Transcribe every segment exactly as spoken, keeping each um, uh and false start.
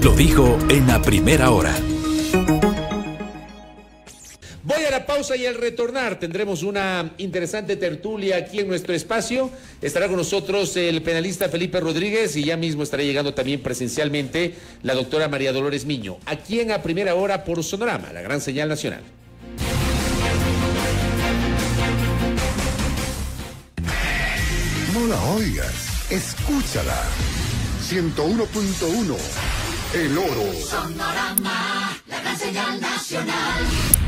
lo dijo en la primera hora. Voy a la pausa y al retornar tendremos una interesante tertulia aquí en nuestro espacio. Estará con nosotros el penalista Felipe Rodríguez y ya mismo estará llegando también presencialmente la doctora María Dolores Miño, aquí en A Primera Hora por Sonorama, la gran señal nacional. No la oigas, escúchala. ciento uno punto uno, El Oro. Sonorama, la gran señal nacional.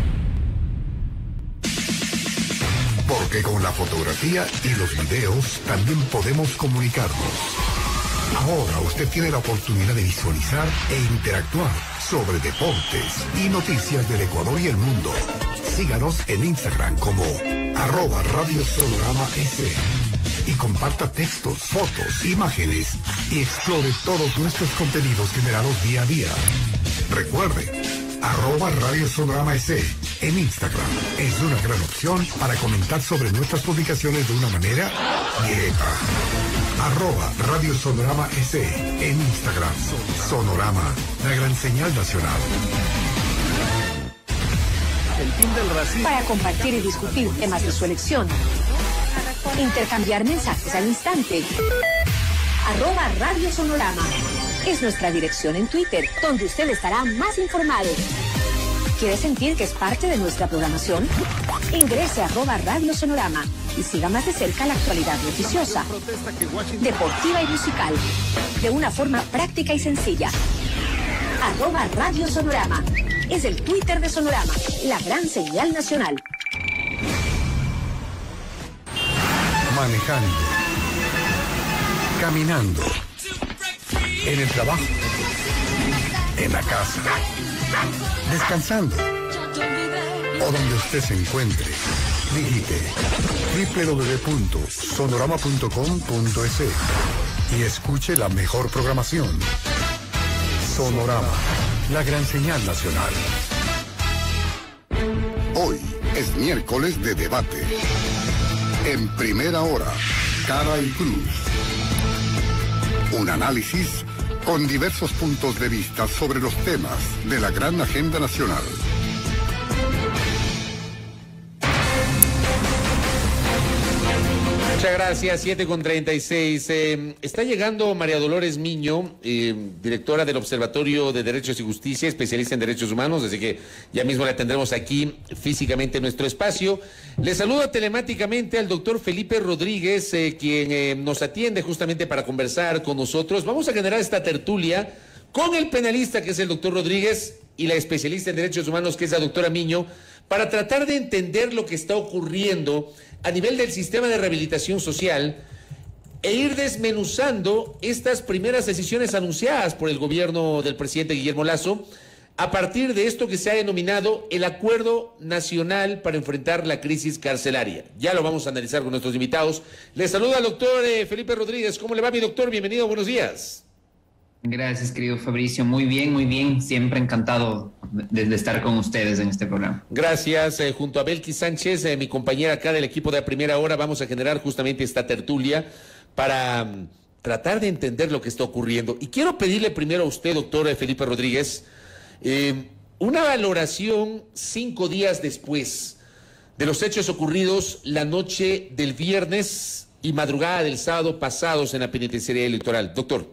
Porque con la fotografía y los videos también podemos comunicarnos. Ahora usted tiene la oportunidad de visualizar e interactuar sobre deportes y noticias del Ecuador y el mundo. Síganos en Instagram como arroba Radio Sonorama S y comparta textos, fotos, imágenes y explore todos nuestros contenidos generados día a día. Recuerde, arroba Radio Sonorama S en Instagram es una gran opción para comentar sobre nuestras publicaciones de una manera directa. Arroba Radio Sonorama S en Instagram. Sonorama, la gran señal nacional. El fin del racismo. Para compartir y discutir temas de su elección. Intercambiar mensajes al instante. Arroba Radio Sonorama. Es nuestra dirección en Twitter, donde usted estará más informado. ¿Quiere sentir que es parte de nuestra programación? Ingrese a arroba Radio Sonorama y siga más de cerca la actualidad noticiosa, deportiva y musical, de una forma práctica y sencilla. Arroba Radio Sonorama. Es el Twitter de Sonorama, la gran señal nacional. Manejando, caminando, en el trabajo, en la casa, descansando o donde usted se encuentre. Digite doble u doble u doble u punto sonorama punto com punto es y escuche la mejor programación. Sonorama, la gran señal nacional. Hoy es miércoles de debate. En Primera Hora, Cara y Cruz. Un análisis con diversos puntos de vista sobre los temas de la gran agenda nacional. Muchas gracias, siete con treinta y seis. Eh, está llegando María Dolores Miño, eh, directora del Observatorio de Derechos y Justicia, especialista en derechos humanos, así que ya mismo la tendremos aquí físicamente en nuestro espacio. Le saludo telemáticamente al doctor Felipe Rodríguez, eh, quien eh, nos atiende justamente para conversar con nosotros. Vamos a generar esta tertulia con el penalista, que es el doctor Rodríguez, y la especialista en derechos humanos, que es la doctora Miño, para tratar de entender lo que está ocurriendo a nivel del sistema de rehabilitación social e ir desmenuzando estas primeras decisiones anunciadas por el gobierno del presidente Guillermo Lasso a partir de esto que se ha denominado el Acuerdo Nacional para enfrentar la crisis carcelaria. Ya lo vamos a analizar con nuestros invitados. Les saluda al doctor eh, Felipe Rodríguez. ¿Cómo le va, mi doctor? Bienvenido, buenos días. Gracias, querido Fabricio. Muy bien, muy bien. Siempre encantado de, de estar con ustedes en este programa. Gracias. Eh, junto a Belkis Sánchez, eh, mi compañera acá del equipo de A Primera Hora, vamos a generar justamente esta tertulia para um, tratar de entender lo que está ocurriendo. Y quiero pedirle primero a usted, doctor Felipe Rodríguez, eh, una valoración cinco días después de los hechos ocurridos la noche del viernes y madrugada del sábado pasados en la penitenciaría electoral. Doctor.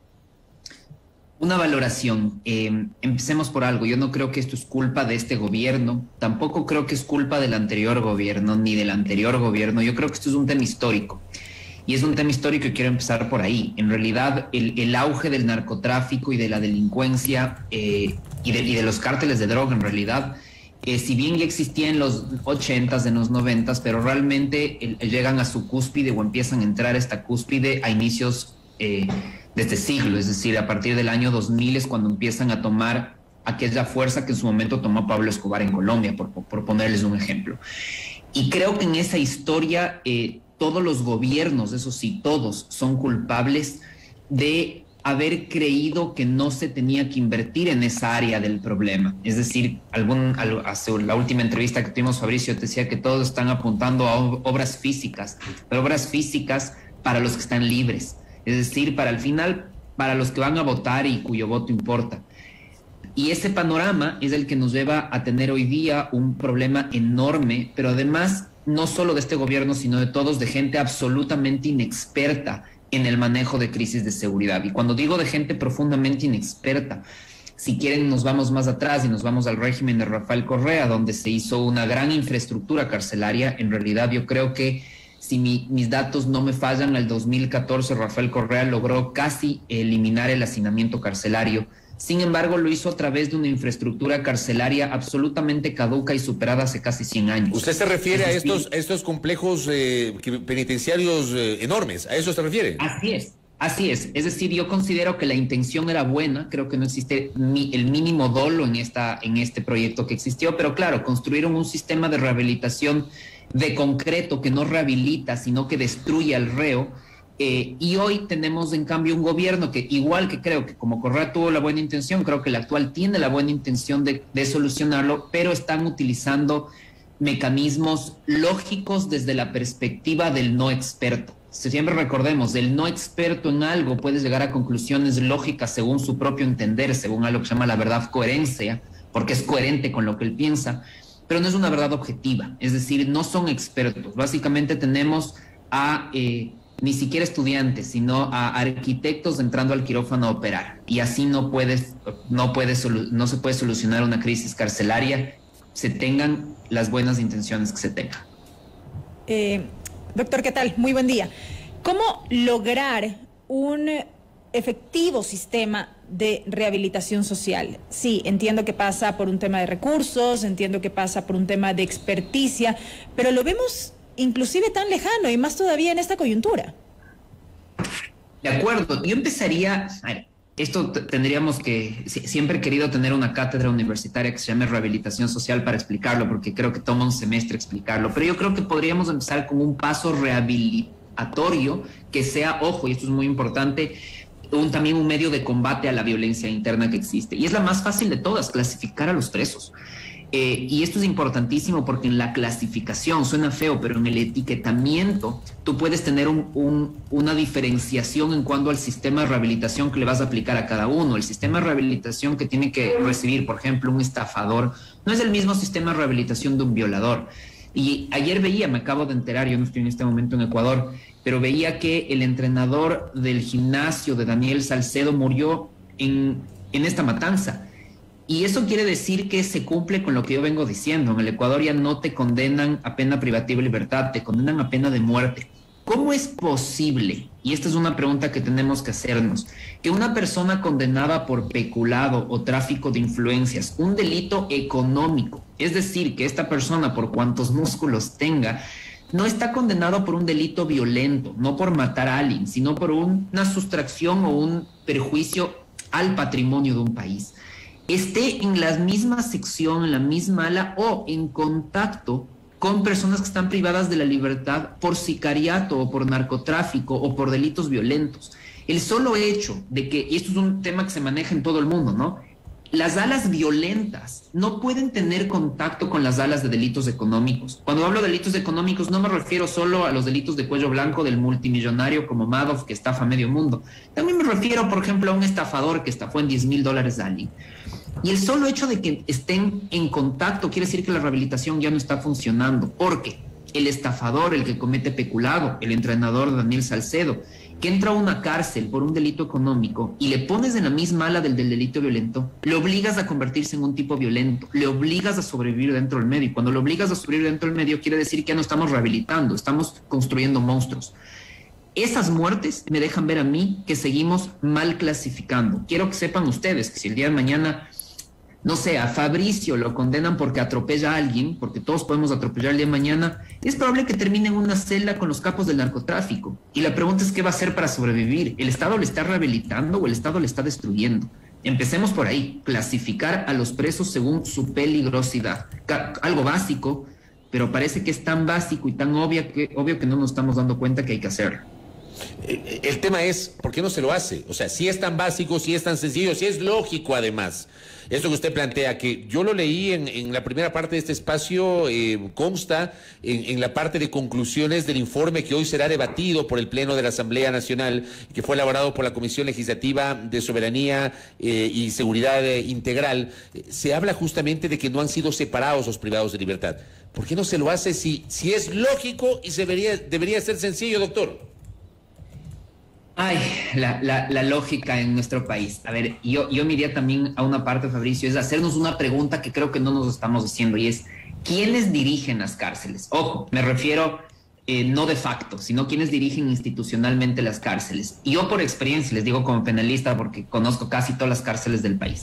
Una valoración. Eh, empecemos por algo. Yo no creo que esto es culpa de este gobierno. Tampoco creo que es culpa del anterior gobierno, ni del anterior gobierno. Yo creo que esto es un tema histórico. Y es un tema histórico y quiero empezar por ahí. En realidad, el, el auge del narcotráfico y de la delincuencia eh, y, de, y de los cárteles de droga, en realidad, eh, si bien ya existía en los ochentas, en los noventas, pero realmente el, el llegan a su cúspide o empiezan a entrar a esta cúspide a inicios eh, de este siglo, es decir, a partir del año dos mil es cuando empiezan a tomar aquella fuerza que en su momento tomó Pablo Escobar en Colombia, por, por ponerles un ejemplo. Y creo que en esa historia eh, todos los gobiernos, eso sí, todos son culpables de haber creído que no se tenía que invertir en esa área del problema. Es decir, algún, hace la última entrevista que tuvimos, Fabricio, te decía que todos están apuntando a obras físicas, pero obras físicas para los que están libres. Es decir, para al final para los que van a votar y cuyo voto importa. Y ese panorama es el que nos lleva a tener hoy día un problema enorme, pero además no solo de este gobierno, sino de todos, de gente absolutamente inexperta en el manejo de crisis de seguridad. Y cuando digo de gente profundamente inexperta, si quieren nos vamos más atrás y nos vamos al régimen de Rafael Correa, donde se hizo una gran infraestructura carcelaria. En realidad yo creo que, si mi, mis datos no me fallan, en el dos mil catorce Rafael Correa logró casi eliminar el hacinamiento carcelario. Sin embargo, lo hizo a través de una infraestructura carcelaria absolutamente caduca y superada hace casi cien años. ¿Usted se refiere a estos, a estos complejos eh, penitenciarios eh, enormes? ¿A eso se refiere? Así es, así es. Es decir, yo considero que la intención era buena. Creo que no existe ni el mínimo dolo en, esta, en este proyecto que existió, pero claro, construyeron un sistema de rehabilitación de concreto que no rehabilita, sino que destruye al reo. Eh, y hoy tenemos en cambio un gobierno que, igual que creo que como Correa tuvo la buena intención, creo que el actual tiene la buena intención de, de solucionarlo, pero están utilizando mecanismos lógicos desde la perspectiva del no experto. Siempre recordemos, el no experto en algo puede llegar a conclusiones lógicas según su propio entender, según algo que se llama la verdad coherencia, porque es coherente con lo que él piensa, pero no es una verdad objetiva. Es decir, no son expertos. Básicamente tenemos a... Eh, ni siquiera estudiantes, sino a arquitectos entrando al quirófano a operar. Y así no, puedes, no, puedes, no se puede solucionar una crisis carcelaria, se tengan las buenas intenciones que se tengan. Eh, doctor, ¿qué tal? Muy buen día. ¿Cómo lograr un efectivo sistema de rehabilitación social? Sí, entiendo que pasa por un tema de recursos, entiendo que pasa por un tema de experticia, pero lo vemos inclusive tan lejano y más todavía en esta coyuntura. De acuerdo, yo empezaría, a ver, esto tendríamos que, siempre he querido tener una cátedra universitaria que se llame Rehabilitación Social para explicarlo, porque creo que toma un semestre explicarlo, pero yo creo que podríamos empezar con un paso rehabilitatorio que sea, ojo, y esto es muy importante, un, también un medio de combate a la violencia interna que existe, y es la más fácil de todas, clasificar a los presos. Eh, y esto es importantísimo porque en la clasificación, suena feo, pero en el etiquetamiento tú puedes tener un, un, una diferenciación en cuanto al sistema de rehabilitación que le vas a aplicar a cada uno. El sistema de rehabilitación que tiene que recibir, por ejemplo, un estafador, no es el mismo sistema de rehabilitación de un violador. Y ayer veía, me acabo de enterar, yo no estoy en este momento en Ecuador, pero veía que el entrenador del gimnasio de Daniel Salcedo murió en, en esta matanza. Y eso quiere decir que se cumple con lo que yo vengo diciendo. En el Ecuador ya no te condenan a pena privativa de libertad, te condenan a pena de muerte. ¿Cómo es posible, y esta es una pregunta que tenemos que hacernos, que una persona condenada por peculado o tráfico de influencias, un delito económico, es decir, que esta persona, por cuantos músculos tenga, no está condenado por un delito violento, no por matar a alguien, sino por una sustracción o un perjuicio al patrimonio de un país, esté en la misma sección, en la misma ala o en contacto con personas que están privadas de la libertad por sicariato o por narcotráfico o por delitos violentos? El solo hecho de que, y esto es un tema que se maneja en todo el mundo, ¿no? Las alas violentas no pueden tener contacto con las alas de delitos económicos. Cuando hablo de delitos económicos no me refiero solo a los delitos de cuello blanco del multimillonario como Madoff que estafa a medio mundo. También me refiero, por ejemplo, a un estafador que estafó en diez mil dólares a alguien. Y el solo hecho de que estén en contacto quiere decir que la rehabilitación ya no está funcionando, porque el estafador, el que comete peculado, el entrenador Daniel Salcedo, que entra a una cárcel por un delito económico y le pones en la misma ala del, del delito violento, le obligas a convertirse en un tipo violento, le obligas a sobrevivir dentro del medio. Y cuando le obligas a sobrevivir dentro del medio quiere decir que ya no estamos rehabilitando, estamos construyendo monstruos. Esas muertes me dejan ver a mí que seguimos mal clasificando. Quiero que sepan ustedes que si el día de mañana, no sé, a Fabricio lo condenan porque atropella a alguien, porque todos podemos atropellar el día de mañana, es probable que termine en una celda con los capos del narcotráfico. Y la pregunta es, ¿qué va a hacer para sobrevivir? ¿El Estado le está rehabilitando o el Estado le está destruyendo? Empecemos por ahí, clasificar a los presos según su peligrosidad. Algo básico, pero parece que es tan básico y tan obvio que, obvio que no nos estamos dando cuenta que hay que hacerlo. El tema es, ¿por qué no se lo hace? O sea, si es tan básico, si es tan sencillo, si es lógico además. Esto que usted plantea, que yo lo leí en, en la primera parte de este espacio, eh, consta en, en la parte de conclusiones del informe que hoy será debatido por el Pleno de la Asamblea Nacional, que fue elaborado por la Comisión Legislativa de Soberanía eh, y Seguridad eh, Integral. Eh, se habla justamente de que no han sido separados los privados de libertad. ¿Por qué no se lo hace si, si es lógico y se debería, debería ser sencillo, doctor? Ay, la, la, la lógica en nuestro país. A ver, yo, yo me iría también a una parte, Fabricio, es hacernos una pregunta que creo que no nos estamos haciendo, y es, ¿quiénes dirigen las cárceles? Ojo, me refiero eh, no de facto, sino quiénes dirigen institucionalmente las cárceles. Y yo por experiencia, les digo como penalista, porque conozco casi todas las cárceles del país.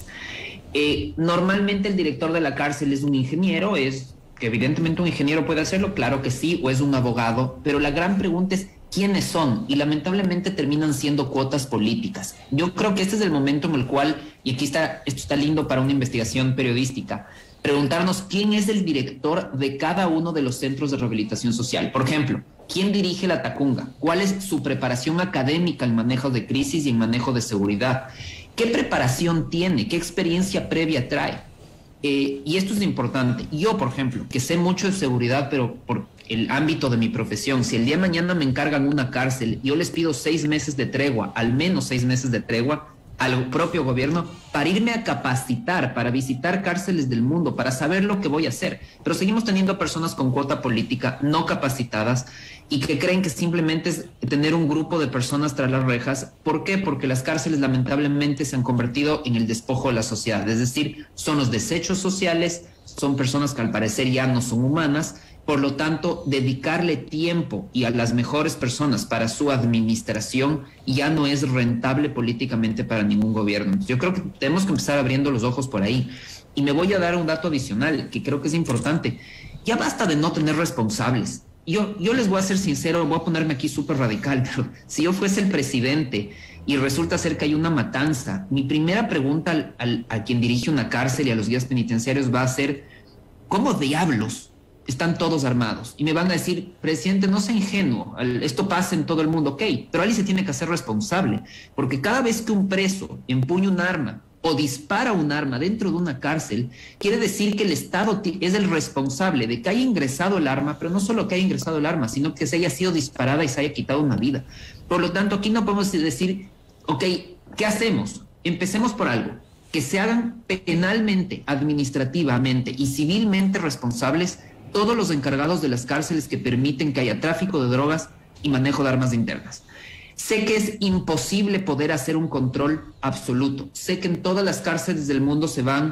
Eh, normalmente el director de la cárcel es un ingeniero, es que evidentemente un ingeniero puede hacerlo, claro que sí, o es un abogado, pero la gran pregunta es, ¿quiénes son? Y lamentablemente terminan siendo cuotas políticas. Yo creo que este es el momento en el cual, y aquí está, esto está lindo para una investigación periodística, preguntarnos quién es el director de cada uno de los centros de rehabilitación social. Por ejemplo, ¿quién dirige la Tacunga? ¿Cuál es su preparación académica en manejo de crisis y en manejo de seguridad? ¿Qué preparación tiene? ¿Qué experiencia previa trae? Eh, y esto es importante. Yo, por ejemplo, que sé mucho de seguridad, pero por el ámbito de mi profesión, si el día de mañana me encargan una cárcel, yo les pido seis meses de tregua, al menos seis meses de tregua al propio gobierno, para irme a capacitar, para visitar cárceles del mundo, para saber lo que voy a hacer. Pero seguimos teniendo personas con cuota política no capacitadas y que creen que simplemente es tener un grupo de personas tras las rejas. ¿Por qué? Porque las cárceles lamentablemente se han convertido en el despojo de la sociedad, es decir, son los desechos sociales, son personas que al parecer ya no son humanas. Por lo tanto, dedicarle tiempo y a las mejores personas para su administración ya no es rentable políticamente para ningún gobierno. Yo creo que tenemos que empezar abriendo los ojos por ahí. Y me voy a dar un dato adicional que creo que es importante. Ya basta de no tener responsables. Yo, yo les voy a ser sincero, voy a ponerme aquí súper radical, pero si yo fuese el presidente y resulta ser que hay una matanza, mi primera pregunta al, al, a quien dirige una cárcel y a los guías penitenciarios va a ser, ¿cómo diablos están todos armados? Y me van a decir, presidente, no sea ingenuo, esto pasa en todo el mundo, ok, pero alguien se tiene que hacer responsable, porque cada vez que un preso empuña un arma o dispara un arma dentro de una cárcel, quiere decir que el Estado es el responsable de que haya ingresado el arma, pero no solo que haya ingresado el arma, sino que se haya sido disparada y se haya quitado una vida. Por lo tanto, aquí no podemos decir, ok, ¿qué hacemos? Empecemos por algo, que se hagan penalmente, administrativamente y civilmente responsables todos los encargados de las cárceles que permiten que haya tráfico de drogas y manejo de armas internas. Sé que es imposible poder hacer un control absoluto. Sé que en todas las cárceles del mundo se van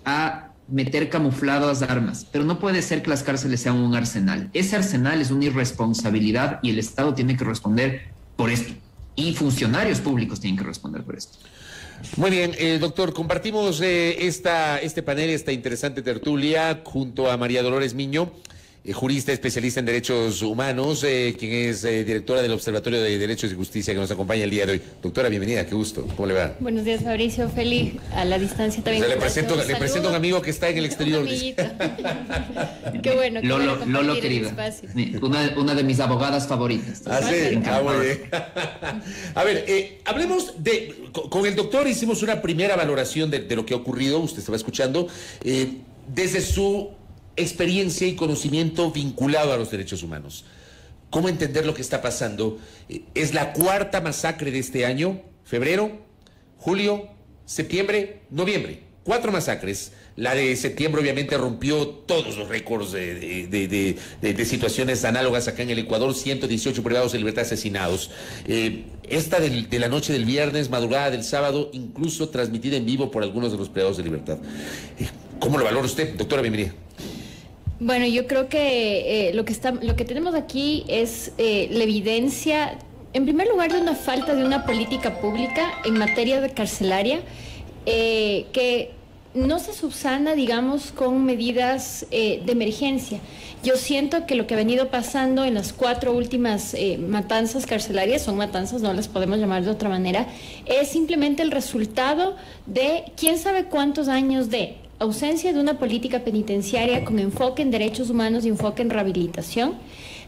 a meter camufladas armas, pero no puede ser que las cárceles sean un arsenal. Ese arsenal es una irresponsabilidad y el Estado tiene que responder por esto. Y funcionarios públicos tienen que responder por esto. Muy bien, eh, doctor, compartimos eh, esta, este panel, esta interesante tertulia junto a María Dolores Miño, eh, jurista especialista en derechos humanos, eh, quien es eh, directora del Observatorio de Derechos y Justicia, que nos acompaña el día de hoy. Doctora, bienvenida, qué gusto, ¿cómo le va? Buenos días, Fabricio, feliz a la distancia también. O sea, le presento, le presento a un amigo que está en el exterior. Qué bueno. Qué Lolo, bueno Lolo querida, una, una de mis abogadas favoritas. Ah, sí, ah, muy bien. A ver, eh, hablemos de, con el doctor hicimos una primera valoración de, de lo que ha ocurrido, usted estaba escuchando, eh, desde su experiencia y conocimiento vinculado a los derechos humanos. ¿Cómo entender lo que está pasando? Eh, es la cuarta masacre de este año, febrero, julio, septiembre, noviembre. Cuatro masacres. La de septiembre obviamente rompió todos los récords de, de, de, de, de, de situaciones análogas acá en el Ecuador, ciento dieciocho privados de libertad asesinados. Eh, esta del, de la noche del viernes, madrugada del sábado, incluso transmitida en vivo por algunos de los privados de libertad. Eh, ¿Cómo lo valora usted, doctora? Bienvenida. Bueno, yo creo que eh, lo que está, lo que tenemos aquí es eh, la evidencia, en primer lugar, de una falta de una política pública en materia de carcelaria eh, que no se subsana, digamos, con medidas eh, de emergencia. Yo siento que lo que ha venido pasando en las cuatro últimas eh, matanzas carcelarias, son matanzas, no las podemos llamar de otra manera, es simplemente el resultado de quién sabe cuántos años de ausencia de una política penitenciaria con enfoque en derechos humanos y enfoque en rehabilitación,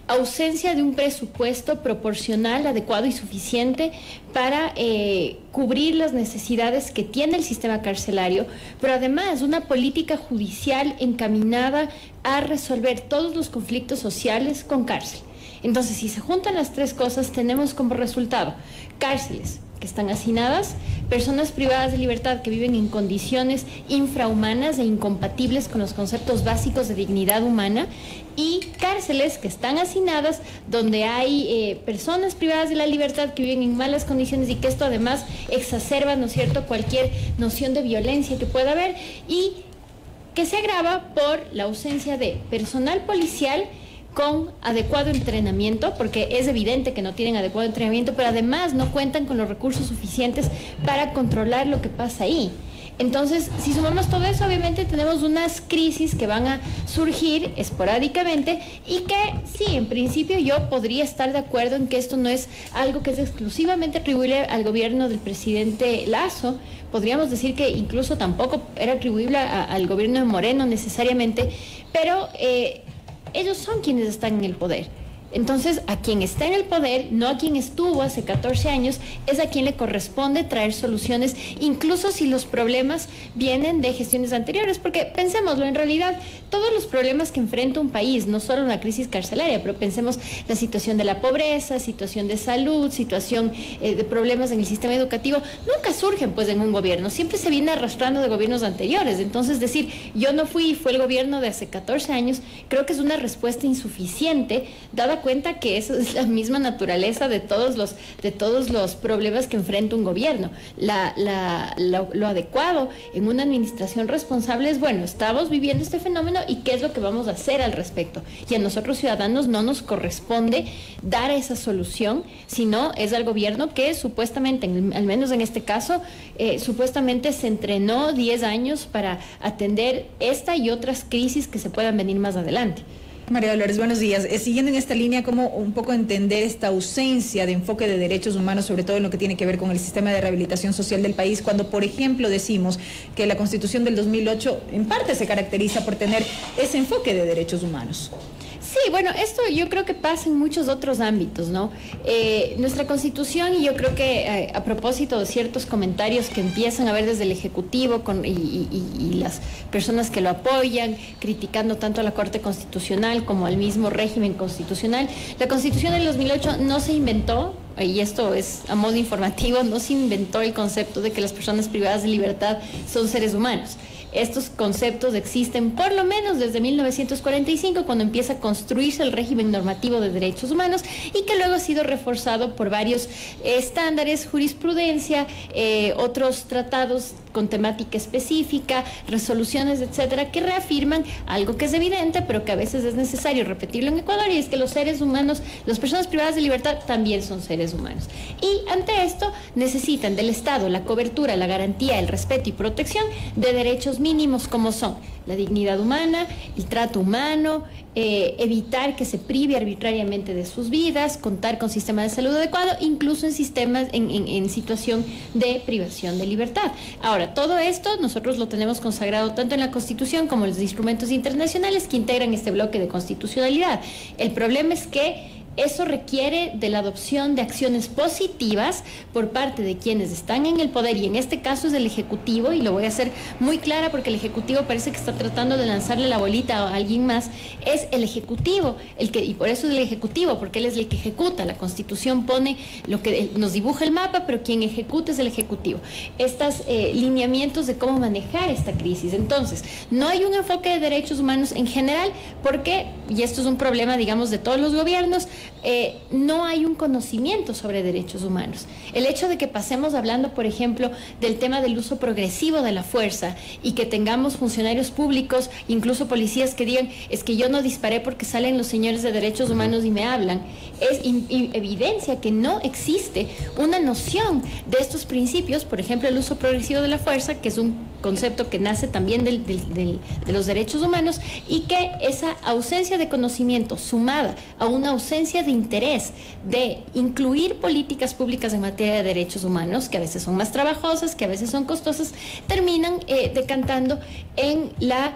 ausencia de un presupuesto proporcional, adecuado y suficiente para eh, cubrir las necesidades que tiene el sistema carcelario, pero además una política judicial encaminada a resolver todos los conflictos sociales con cárcel. Entonces, si se juntan las tres cosas, tenemos como resultado cárceles que están hacinadas, personas privadas de libertad que viven en condiciones infrahumanas e incompatibles con los conceptos básicos de dignidad humana, y cárceles que están hacinadas donde hay eh, personas privadas de la libertad que viven en malas condiciones, y que esto además exacerba, ¿no es cierto?, cualquier noción de violencia que pueda haber, y que se agrava por la ausencia de personal policial con adecuado entrenamiento, porque es evidente que no tienen adecuado entrenamiento, pero además no cuentan con los recursos suficientes para controlar lo que pasa ahí. Entonces, si sumamos todo eso, obviamente tenemos unas crisis que van a surgir esporádicamente, y que sí, en principio yo podría estar de acuerdo en que esto no es algo que es exclusivamente atribuible al gobierno del presidente Lasso. Podríamos decir que incluso tampoco era atribuible a, al gobierno de Moreno necesariamente, pero eh, ellos son quienes están en el poder. Entonces, a quien está en el poder, no a quien estuvo hace catorce años, es a quien le corresponde traer soluciones, incluso si los problemas vienen de gestiones anteriores. Porque pensémoslo, en realidad, todos los problemas que enfrenta un país, no solo una crisis carcelaria, pero pensemos la situación de la pobreza, situación de salud, situación eh, de problemas en el sistema educativo, nunca surgen pues en un gobierno, siempre se viene arrastrando de gobiernos anteriores. Entonces, decir, yo no fui y fue el gobierno de hace catorce años, creo que es una respuesta insuficiente, dada cuenta que eso es la misma naturaleza de todos los, de todos los problemas que enfrenta un gobierno. La, la, lo, lo adecuado en una administración responsable es, bueno, estamos viviendo este fenómeno y qué es lo que vamos a hacer al respecto. Y a nosotros ciudadanos no nos corresponde dar esa solución, sino es al gobierno que supuestamente, en, al menos en este caso, eh, supuestamente se entrenó diez años para atender esta y otras crisis que se puedan venir más adelante. María Dolores, buenos días. Eh, siguiendo en esta línea, ¿cómo un poco entender esta ausencia de enfoque de derechos humanos, sobre todo en lo que tiene que ver con el sistema de rehabilitación social del país, cuando, por ejemplo, decimos que la Constitución del dos mil ocho en parte se caracteriza por tener ese enfoque de derechos humanos? Sí, bueno, esto yo creo que pasa en muchos otros ámbitos, ¿no? Eh, nuestra Constitución, y yo creo que eh, a propósito de ciertos comentarios que empiezan a ver desde el Ejecutivo con, y, y, y las personas que lo apoyan, criticando tanto a la Corte Constitucional como al mismo régimen constitucional, la Constitución del dos mil ocho no se inventó, y esto es a modo informativo, no se inventó el concepto de que las personas privadas de libertad son seres humanos. Estos conceptos existen por lo menos desde mil novecientos cuarenta y cinco, cuando empieza a construirse el régimen normativo de derechos humanos, y que luego ha sido reforzado por varios estándares, jurisprudencia, eh, otros tratados con temática específica, resoluciones, etcétera, que reafirman algo que es evidente, pero que a veces es necesario repetirlo en Ecuador, y es que los seres humanos, las personas privadas de libertad, también son seres humanos. Y ante esto necesitan del Estado la cobertura, la garantía, el respeto y protección de derechos mínimos, como son la dignidad humana, el trato humano, eh, evitar que se prive arbitrariamente de sus vidas, contar con sistema de salud adecuado, incluso en sistemas, en, en, en situación de privación de libertad. Ahora, todo esto nosotros lo tenemos consagrado tanto en la Constitución como en los instrumentos internacionales que integran este bloque de constitucionalidad. El problema es que eso requiere de la adopción de acciones positivas por parte de quienes están en el poder, y en este caso es el Ejecutivo, y lo voy a hacer muy clara porque el Ejecutivo parece que está tratando de lanzarle la bolita a alguien más. Es el Ejecutivo el que, y por eso es el Ejecutivo, porque él es el que ejecuta. La Constitución pone lo que nos dibuja el mapa, pero quien ejecuta es el Ejecutivo. Estos eh, lineamientos de cómo manejar esta crisis. Entonces, no hay un enfoque de derechos humanos en general, porque, y esto es un problema, digamos, de todos los gobiernos, Eh, no hay un conocimiento sobre derechos humanos. El hecho de que pasemos hablando, por ejemplo, del tema del uso progresivo de la fuerza, y que tengamos funcionarios públicos, incluso policías, que digan, es que yo no disparé porque salen los señores de derechos humanos y me hablan, es in, in, evidencia que no existe una noción de estos principios. Por ejemplo, el uso progresivo de la fuerza, que es un concepto que nace también del, del, del, de los derechos humanos, y que esa ausencia de conocimiento, sumada a una ausencia de interés de incluir políticas públicas en materia de derechos humanos, que a veces son más trabajosas, que a veces son costosas, terminan eh, decantando en la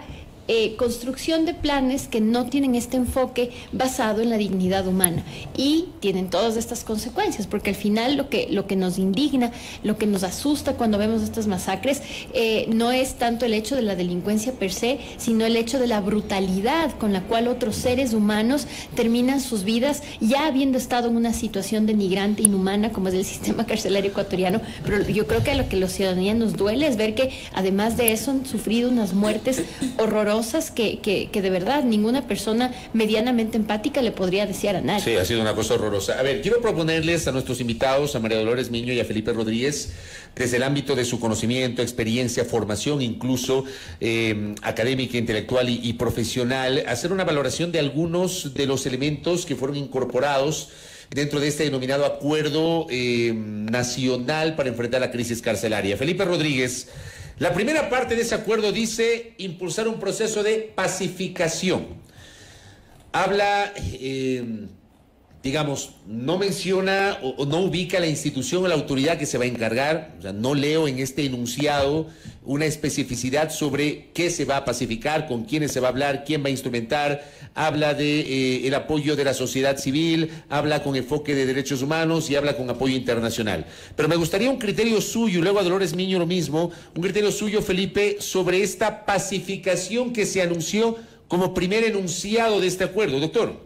eh, construcción de planes que no tienen este enfoque basado en la dignidad humana y tienen todas estas consecuencias, porque al final lo que, lo que nos indigna, lo que nos asusta cuando vemos estas masacres, eh, no es tanto el hecho de la delincuencia per se, sino el hecho de la brutalidad con la cual otros seres humanos terminan sus vidas ya habiendo estado en una situación denigrante, inhumana, como es el sistema carcelario ecuatoriano. Pero yo creo que lo que a la ciudadanía nos duele es ver que además de eso han sufrido unas muertes horrorosas que, que, que de verdad ninguna persona medianamente empática le podría desear a nadie. Sí, ha sido una cosa horrorosa. A ver, quiero proponerles a nuestros invitados, a María Dolores Miño y a Felipe Rodríguez, desde el ámbito de su conocimiento, experiencia, formación, incluso eh, académica, intelectual y, y profesional, hacer una valoración de algunos de los elementos que fueron incorporados dentro de este denominado acuerdo eh, nacional para enfrentar la crisis carcelaria. Felipe Rodríguez, la primera parte de ese acuerdo dice impulsar un proceso de pacificación. Habla, eh, digamos, no menciona o, o no ubica la institución o la autoridad que se va a encargar. O sea, no leo en este enunciado una especificidad sobre qué se va a pacificar, con quiénes se va a hablar, quién va a instrumentar. Habla de eh, el apoyo de la sociedad civil, habla con enfoque de derechos humanos y habla con apoyo internacional. Pero me gustaría un criterio suyo, y luego a Dolores Miño lo mismo, un criterio suyo, Felipe, sobre esta pacificación que se anunció como primer enunciado de este acuerdo. Doctor.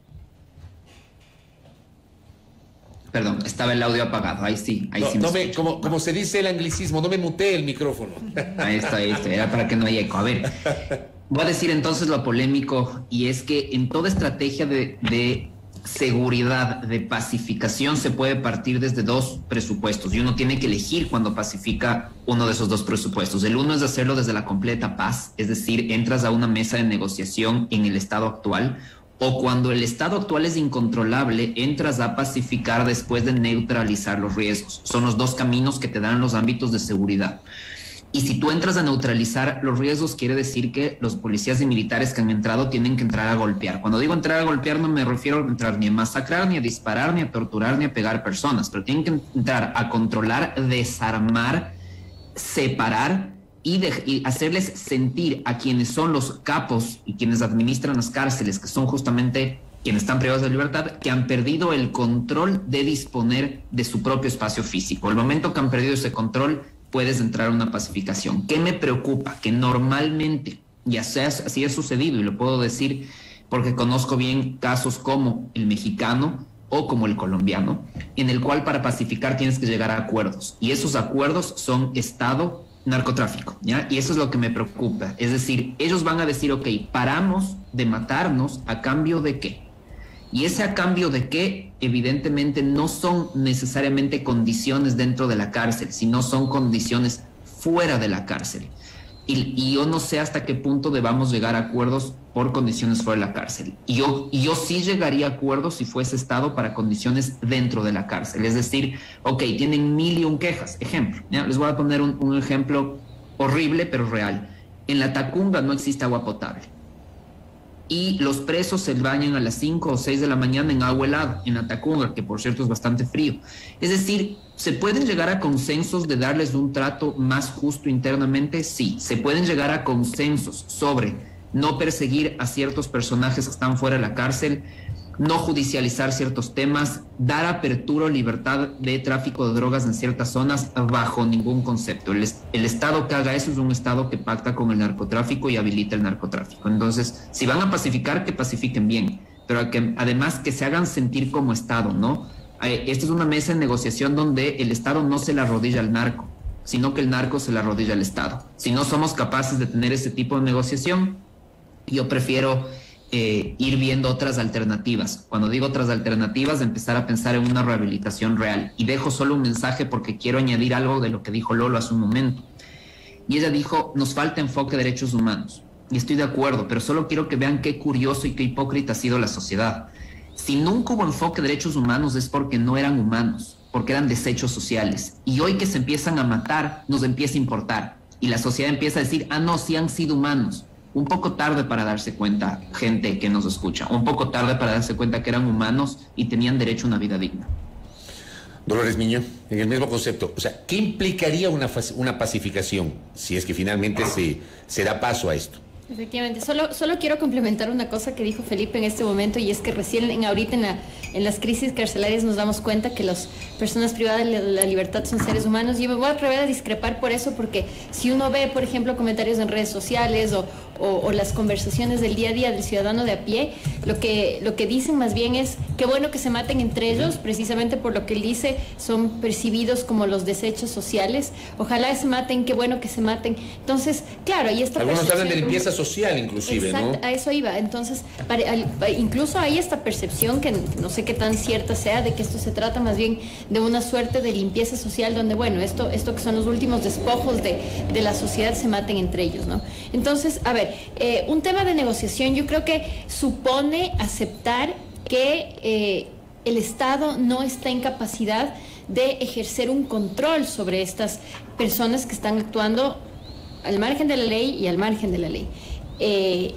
Perdón, estaba el audio apagado, ahí sí, ahí no, sí me no me, como, como se dice el anglicismo, no me muteé el micrófono. Ahí está, ahí está, era para que no haya eco. A ver, voy a decir entonces lo polémico, y es que en toda estrategia de, de seguridad, de pacificación, se puede partir desde dos presupuestos, y uno tiene que elegir cuando pacifica uno de esos dos presupuestos. El uno es hacerlo desde la completa paz, es decir, entras a una mesa de negociación en el estado actual, o cuando el estado actual es incontrolable, entras a pacificar después de neutralizar los riesgos. Son los dos caminos que te dan los ámbitos de seguridad. Y si tú entras a neutralizar los riesgos, quiere decir que los policías y militares que han entrado tienen que entrar a golpear. Cuando digo entrar a golpear, no me refiero a entrar ni a masacrar, ni a disparar, ni a torturar, ni a pegar personas, pero tienen que entrar a controlar, desarmar, separar y, de, y hacerles sentir a quienes son los capos y quienes administran las cárceles, que son justamente quienes están privados de libertad, que han perdido el control de disponer de su propio espacio físico. El momento que han perdido ese control, puedes entrar a una pacificación. ¿Qué me preocupa? Que normalmente, y así, así ha sucedido, y lo puedo decir porque conozco bien casos como el mexicano o como el colombiano, en el cual para pacificar tienes que llegar a acuerdos. Y esos acuerdos son Estado, narcotráfico, ¿ya? Y eso es lo que me preocupa. Es decir, ellos van a decir, ok, paramos de matarnos, ¿a cambio de qué? Y ese a cambio de qué, evidentemente no son necesariamente condiciones dentro de la cárcel, sino son condiciones fuera de la cárcel. Y, y yo no sé hasta qué punto debamos llegar a acuerdos por condiciones fuera de la cárcel. Y yo, y yo sí llegaría a acuerdos si fuese Estado para condiciones dentro de la cárcel. Es decir, ok, tienen mil y un quejas. Ejemplo, ¿ya? Les voy a poner un, un ejemplo horrible pero real. En la Tacunga no existe agua potable. Y los presos se bañan a las cinco o seis de la mañana en agua helada, en la Tacunga, que por cierto es bastante frío. Es decir, ¿se pueden llegar a consensos de darles un trato más justo internamente? Sí. ¿Se pueden llegar a consensos sobre no perseguir a ciertos personajes que están fuera de la cárcel, no judicializar ciertos temas, dar apertura o libertad de tráfico de drogas en ciertas zonas? Bajo ningún concepto. El, el Estado que haga eso es un Estado que pacta con el narcotráfico y habilita el narcotráfico. Entonces, si van a pacificar, que pacifiquen bien, pero que además que se hagan sentir como Estado, ¿no? Esta es una mesa de negociación donde el Estado no se la arrodilla al narco, sino que el narco se la arrodilla al Estado. Si no somos capaces de tener ese tipo de negociación, yo prefiero eh, ir viendo otras alternativas. Cuando digo otras alternativas, empezar a pensar en una rehabilitación real. Y dejo solo un mensaje porque quiero añadir algo de lo que dijo Lolo hace un momento. Y ella dijo, nos falta enfoque de derechos humanos. Y estoy de acuerdo, pero solo quiero que vean qué curioso y qué hipócrita ha sido la sociedad. Si nunca hubo enfoque de derechos humanos es porque no eran humanos, porque eran desechos sociales. Y hoy que se empiezan a matar, nos empieza a importar. Y la sociedad empieza a decir, ah, no, sí han sido humanos. Un poco tarde para darse cuenta, gente que nos escucha, un poco tarde para darse cuenta que eran humanos y tenían derecho a una vida digna. Dolores Miño, en el mismo concepto, o sea, ¿qué implicaría una, una pacificación si es que finalmente se, se da paso a esto? Efectivamente, solo, solo quiero complementar una cosa que dijo Felipe en este momento, y es que recién en, ahorita en, la, en las crisis carcelarias nos damos cuenta que las personas privadas de la libertad son seres humanos. Yo me voy a atrever a discrepar por eso, porque si uno ve, por ejemplo, comentarios en redes sociales o, o, o las conversaciones del día a día del ciudadano de a pie, lo que, lo que dicen más bien es qué bueno que se maten entre ellos, precisamente por lo que él dice, son percibidos como los desechos sociales. Ojalá se maten, qué bueno que se maten. Entonces, claro, y esta algunos hablan de limpieza social inclusive, exacto, ¿no? A eso iba. Entonces, para, al, incluso hay esta percepción, que no sé qué tan cierta sea, de que esto se trata más bien de una suerte de limpieza social donde, bueno, esto, esto que son los últimos despojos de, de la sociedad se maten entre ellos, ¿no? Entonces, a ver, eh, un tema de negociación yo creo que supone aceptar que eh, el Estado no está en capacidad de ejercer un control sobre estas personas que están actuando al margen de la ley y al margen de la ley. Eh,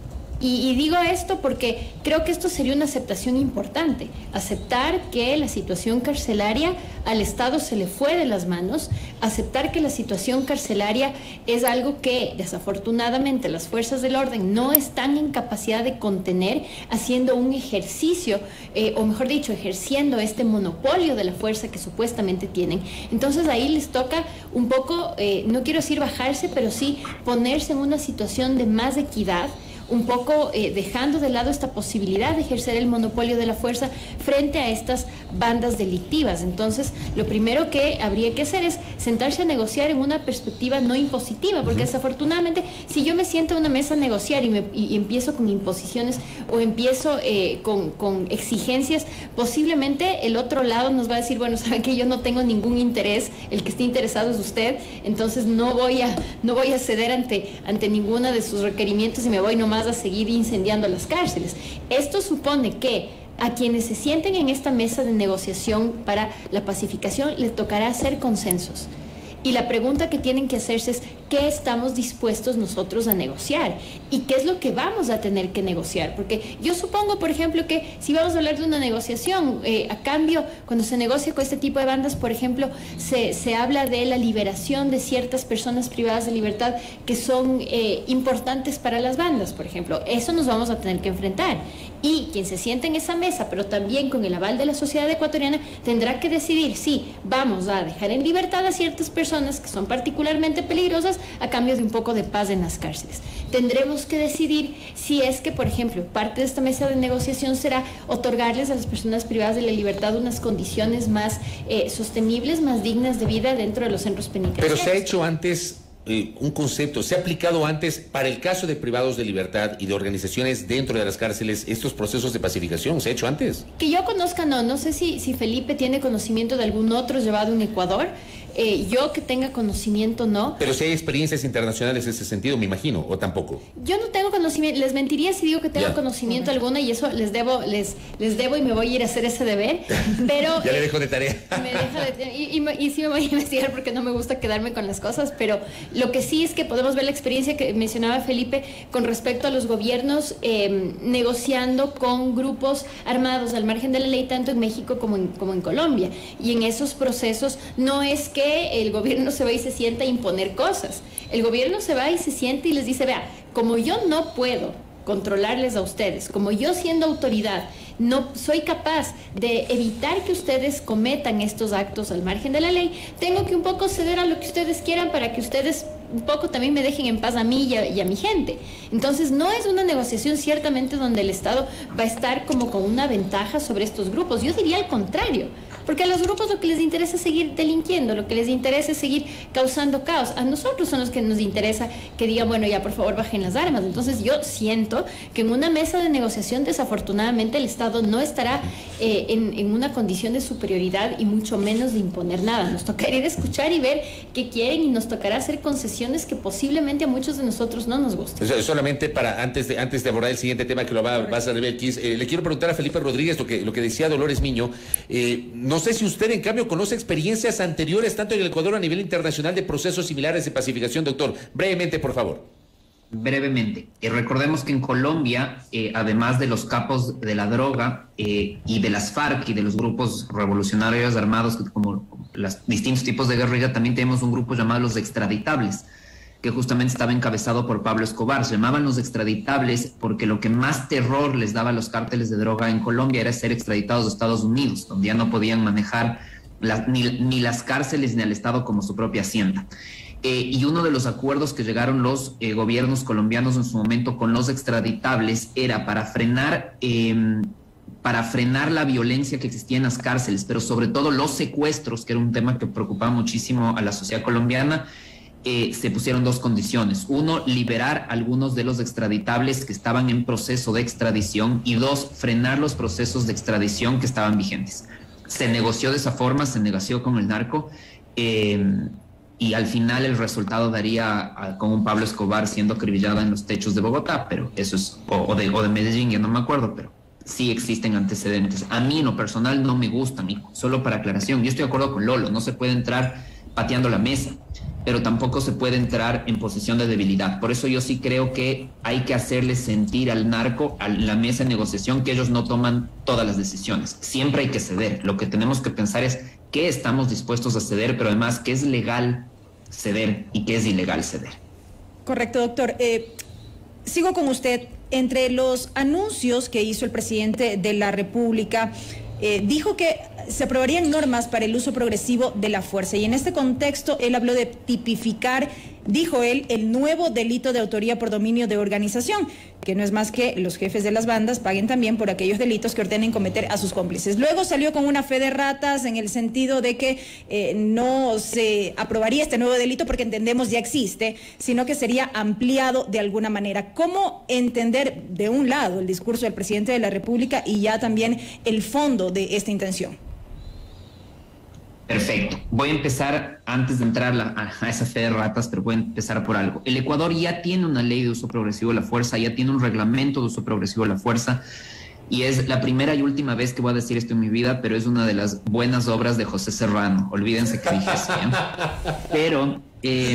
y, y digo esto porque creo que esto sería una aceptación importante, aceptar que la situación carcelaria al Estado se le fue de las manos, aceptar que la situación carcelaria es algo que desafortunadamente las fuerzas del orden no están en capacidad de contener, haciendo un ejercicio, eh, o mejor dicho, ejerciendo este monopolio de la fuerza que supuestamente tienen. Entonces ahí les toca un poco, eh, no quiero decir bajarse, pero sí ponerse en una situación de más equidad, un poco eh, dejando de lado esta posibilidad de ejercer el monopolio de la fuerza frente a estas bandas delictivas. Entonces, lo primero que habría que hacer es sentarse a negociar en una perspectiva no impositiva, porque desafortunadamente, si yo me siento a una mesa a negociar y, me, y, y empiezo con imposiciones o empiezo eh, con, con exigencias, posiblemente el otro lado nos va a decir, bueno, sabe que yo no tengo ningún interés, el que esté interesado es usted, entonces no voy a, no voy a ceder ante, ante ninguna de sus requerimientos y me voy nomás a seguir incendiando las cárceles. Esto supone que a quienes se sienten en esta mesa de negociación para la pacificación les tocará hacer consensos. Y la pregunta que tienen que hacerse es ¿qué estamos dispuestos nosotros a negociar? ¿Y qué es lo que vamos a tener que negociar? Porque yo supongo, por ejemplo, que si vamos a hablar de una negociación, eh, a cambio, cuando se negocia con este tipo de bandas, por ejemplo, se, se habla de la liberación de ciertas personas privadas de libertad que son eh, importantes para las bandas, por ejemplo. Eso nos vamos a tener que enfrentar. Y quien se siente en esa mesa, pero también con el aval de la sociedad ecuatoriana, tendrá que decidir si vamos a dejar en libertad a ciertas personas que son particularmente peligrosas a cambio de un poco de paz en las cárceles. Tendremos que decidir si es que, por ejemplo, parte de esta mesa de negociación será otorgarles a las personas privadas de la libertad unas condiciones más eh, sostenibles, más dignas de vida dentro de los centros penitenciarios. Pero se ha hecho antes eh, un concepto, se ha aplicado antes para el caso de privados de libertad y de organizaciones dentro de las cárceles estos procesos de pacificación, ¿se ha hecho antes? Que yo conozca, no, no sé si, si Felipe tiene conocimiento de algún otro llevado en Ecuador. Eh, yo que tenga conocimiento, no. Pero si hay experiencias internacionales en ese sentido, me imagino, o tampoco. Yo no tengo conocimiento, les mentiría si digo que tengo ya. conocimiento alguna, y eso les debo, les, les debo y me voy a ir a hacer ese deber, pero... ya le dejo de tarea. Me deja de, y, y, y sí me voy a investigar porque no me gusta quedarme con las cosas, pero lo que sí es que podemos ver la experiencia que mencionaba Felipe con respecto a los gobiernos eh, negociando con grupos armados al margen de la ley, tanto en México como en, como en Colombia. Y en esos procesos no es que el gobierno se va y se sienta a imponer cosas. El gobierno se va y se sienta y les dice, vea, como yo no puedo controlarles a ustedes, como yo siendo autoridad no soy capaz de evitar que ustedes cometan estos actos al margen de la ley, tengo que un poco ceder a lo que ustedes quieran para que ustedes un poco también me dejen en paz a mí y a, y a mi gente. Entonces no es una negociación ciertamente donde el Estado va a estar como con una ventaja sobre estos grupos. Yo diría al contrario, porque a los grupos lo que les interesa es seguir delinquiendo, lo que les interesa es seguir causando caos. A nosotros son los que nos interesa que digan, bueno, ya por favor bajen las armas. Entonces yo siento que en una mesa de negociación desafortunadamente el Estado no estará eh, en, en una condición de superioridad y mucho menos de imponer nada. Nos tocará ir a escuchar y ver qué quieren y nos tocará hacer concesiones que posiblemente a muchos de nosotros no nos gusten. Eso, solamente para, antes de, antes de abordar el siguiente tema que lo va, vas a ver, eh, le quiero preguntar a Felipe Rodríguez lo que, lo que decía Dolores Miño. Eh, no sé si usted, en cambio, conoce experiencias anteriores, tanto en el Ecuador a nivel internacional, de procesos similares de pacificación, doctor. Brevemente, por favor. Brevemente, eh, recordemos que en Colombia, eh, además de los capos de la droga eh, y de las FARC y de los grupos revolucionarios armados, como los distintos tipos de guerrilla, también tenemos un grupo llamado los extraditables. que justamente estaba encabezado por Pablo Escobar. Se llamaban los extraditables porque lo que más terror les daba a los cárteles de droga en Colombia era ser extraditados a Estados Unidos, donde ya no podían manejar la, ni, ni las cárceles ni al Estado como su propia hacienda. Eh, y uno de los acuerdos que llegaron los eh, gobiernos colombianos en su momento con los extraditables era para frenar, eh, para frenar la violencia que existía en las cárceles, pero sobre todo los secuestros, que era un tema que preocupaba muchísimo a la sociedad colombiana. Eh, se pusieron dos condiciones. Uno, liberar algunos de los extraditables que estaban en proceso de extradición, y dos, frenar los procesos de extradición que estaban vigentes. Se negoció de esa forma, se negoció con el narco, eh, y al final el resultado daría a, con un Pablo Escobar siendo acribillado en los techos de Bogotá, pero eso es, o, o, de, o de Medellín, ya no me acuerdo, pero sí existen antecedentes. A mí en lo personal no me gustan, y solo para aclaración, yo estoy de acuerdo con Lolo, no se puede entrar pateando la mesa, pero tampoco se puede entrar en posición de debilidad. Por eso yo sí creo que hay que hacerle sentir al narco, a la mesa de negociación, que ellos no toman todas las decisiones. Siempre hay que ceder. Lo que tenemos que pensar es qué estamos dispuestos a ceder, pero además qué es legal ceder y qué es ilegal ceder. Correcto, doctor. Eh, sigo con usted. Entre los anuncios que hizo el presidente de la República, Eh, dijo que se aprobarían normas para el uso progresivo de la fuerza, y en este contexto él habló de tipificar, dijo él, el nuevo delito de autoría por dominio de organización, que no es más que los jefes de las bandas paguen también por aquellos delitos que ordenen cometer a sus cómplices. Luego salió con una fe de ratas en el sentido de que eh, no se aprobaría este nuevo delito porque entendemos ya existe, sino que sería ampliado de alguna manera. ¿Cómo entender de un lado el discurso del presidente de la República y ya también el fondo de esta intención? Perfecto. Voy a empezar, antes de entrar a, a esa fe de ratas, pero voy a empezar por algo. El Ecuador ya tiene una ley de uso progresivo de la fuerza, ya tiene un reglamento de uso progresivo de la fuerza, y es la primera y última vez que voy a decir esto en mi vida, pero es una de las buenas obras de José Serrano. Olvídense que dije eso, ¿eh? Pero eh,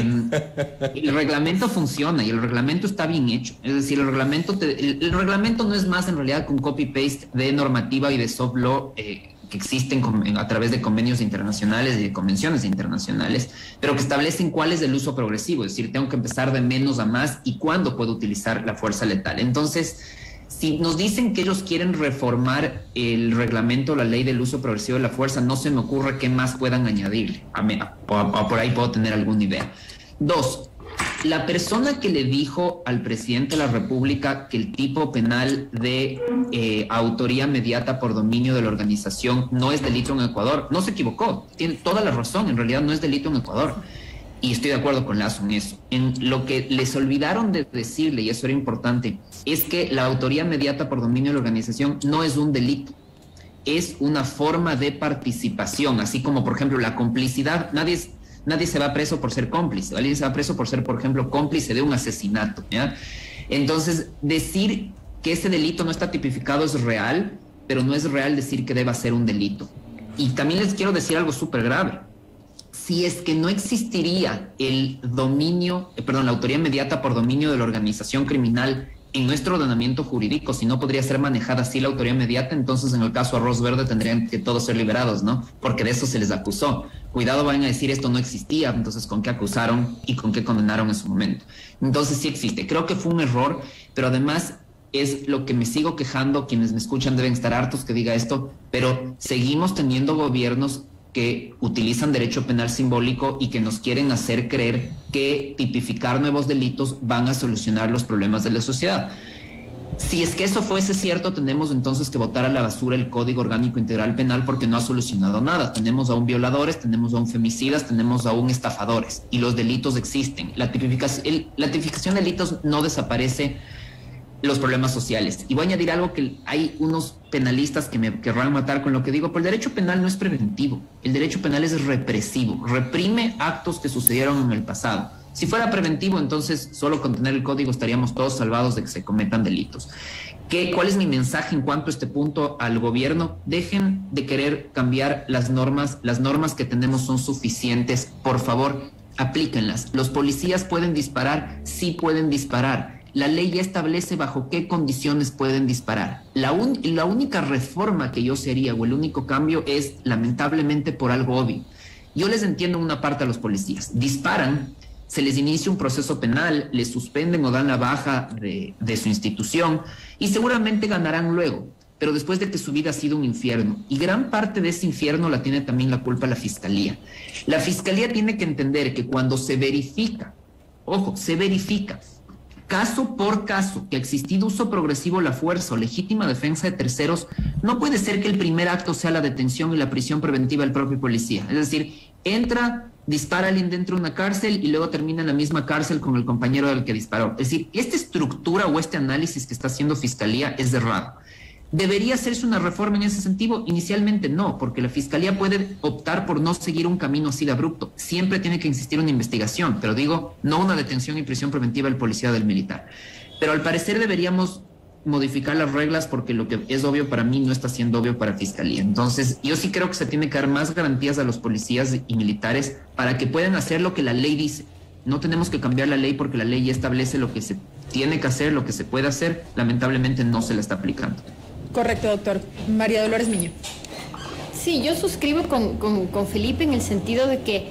el reglamento funciona y el reglamento está bien hecho. Es decir, el reglamento, te, el, el reglamento no es más en realidad que un copy-paste de normativa y de soft law eh, que existen a través de convenios internacionales y de convenciones internacionales, pero que establecen cuál es el uso progresivo, es decir, tengo que empezar de menos a más y cuándo puedo utilizar la fuerza letal. Entonces, si nos dicen que ellos quieren reformar el reglamento, la ley del uso progresivo de la fuerza, no se me ocurre qué más puedan añadirle, a mí, o, o por ahí puedo tener alguna idea. Dos, la persona que le dijo al presidente de la República que el tipo penal de eh, autoría mediata por dominio de la organización no es delito en Ecuador, no se equivocó, tiene toda la razón, en realidad no es delito en Ecuador. Y estoy de acuerdo con Lazo en eso. En lo que les olvidaron de decirle, y eso era importante, es que la autoría mediata por dominio de la organización no es un delito, es una forma de participación, así como, por ejemplo, la complicidad. Nadie es... Nadie se va preso por ser cómplice, alguien se va preso por ser, por ejemplo, cómplice de un asesinato, ¿ya? Entonces, decir que ese delito no está tipificado es real, pero no es real decir que deba ser un delito. Y también les quiero decir algo súper grave. Si es que no existiría el dominio, eh, perdón, la autoría inmediata por dominio de la organización criminal en nuestro ordenamiento jurídico, si no podría ser manejada así la autoría inmediata, entonces en el caso Arroz Verde tendrían que todos ser liberados, ¿no? Porque de eso se les acusó. Cuidado, vayan a decir esto no existía, entonces ¿con qué acusaron y con qué condenaron en su momento? Entonces sí existe. Creo que fue un error, pero además es lo que me sigo quejando, quienes me escuchan deben estar hartos que diga esto, pero seguimos teniendo gobiernos que utilizan derecho penal simbólico y que nos quieren hacer creer que tipificar nuevos delitos van a solucionar los problemas de la sociedad. Si es que eso fuese cierto, tenemos entonces que botar a la basura el Código Orgánico Integral Penal porque no ha solucionado nada. Tenemos aún violadores, tenemos aún femicidas, tenemos aún estafadores y los delitos existen. La tipificación, el, la tipificación de delitos no desaparece los problemas sociales. Y voy a añadir algo que hay unos penalistas que me querrán matar con lo que digo, pero el derecho penal no es preventivo, el derecho penal es represivo, reprime actos que sucedieron en el pasado. Si fuera preventivo, entonces solo con tener el código estaríamos todos salvados de que se cometan delitos. ¿Qué, ¿Cuál es mi mensaje en cuanto a este punto al gobierno? Dejen de querer cambiar las normas, las normas que tenemos son suficientes, por favor, aplíquenlas. Los policías pueden disparar, sí pueden disparar. La ley ya establece bajo qué condiciones pueden disparar. La, un, la única reforma que yo sería o el único cambio es lamentablemente por algo obvio. Yo les entiendo una parte a los policías. Disparan se les inicia un proceso penal, les suspenden o dan la baja de, de su institución y seguramente ganarán luego, pero después de que su vida ha sido un infierno. Y gran parte de ese infierno la tiene también la culpa la Fiscalía. La Fiscalía tiene que entender que cuando se verifica, ojo, se verifica caso por caso que ha existido uso progresivo de la fuerza o legítima defensa de terceros, no puede ser que el primer acto sea la detención y la prisión preventiva del propio policía. Es decir, entra, dispara a alguien dentro de una cárcel y luego termina en la misma cárcel con el compañero del que disparó. Es decir, esta estructura o este análisis que está haciendo Fiscalía es errado. ¿Debería hacerse una reforma en ese sentido? Inicialmente no, porque la Fiscalía puede optar por no seguir un camino así de abrupto. Siempre tiene que existir una investigación, pero digo, no una detención y prisión preventiva del policía o del militar. Pero al parecer deberíamos modificar las reglas porque lo que es obvio para mí no está siendo obvio para Fiscalía. Entonces, yo sí creo que se tiene que dar más garantías a los policías y militares para que puedan hacer lo que la ley dice. No tenemos que cambiar la ley porque la ley ya establece lo que se tiene que hacer, lo que se puede hacer. Lamentablemente no se la está aplicando. Correcto, doctor. María Dolores Miño. Sí, yo suscribo con, con, con Felipe en el sentido de que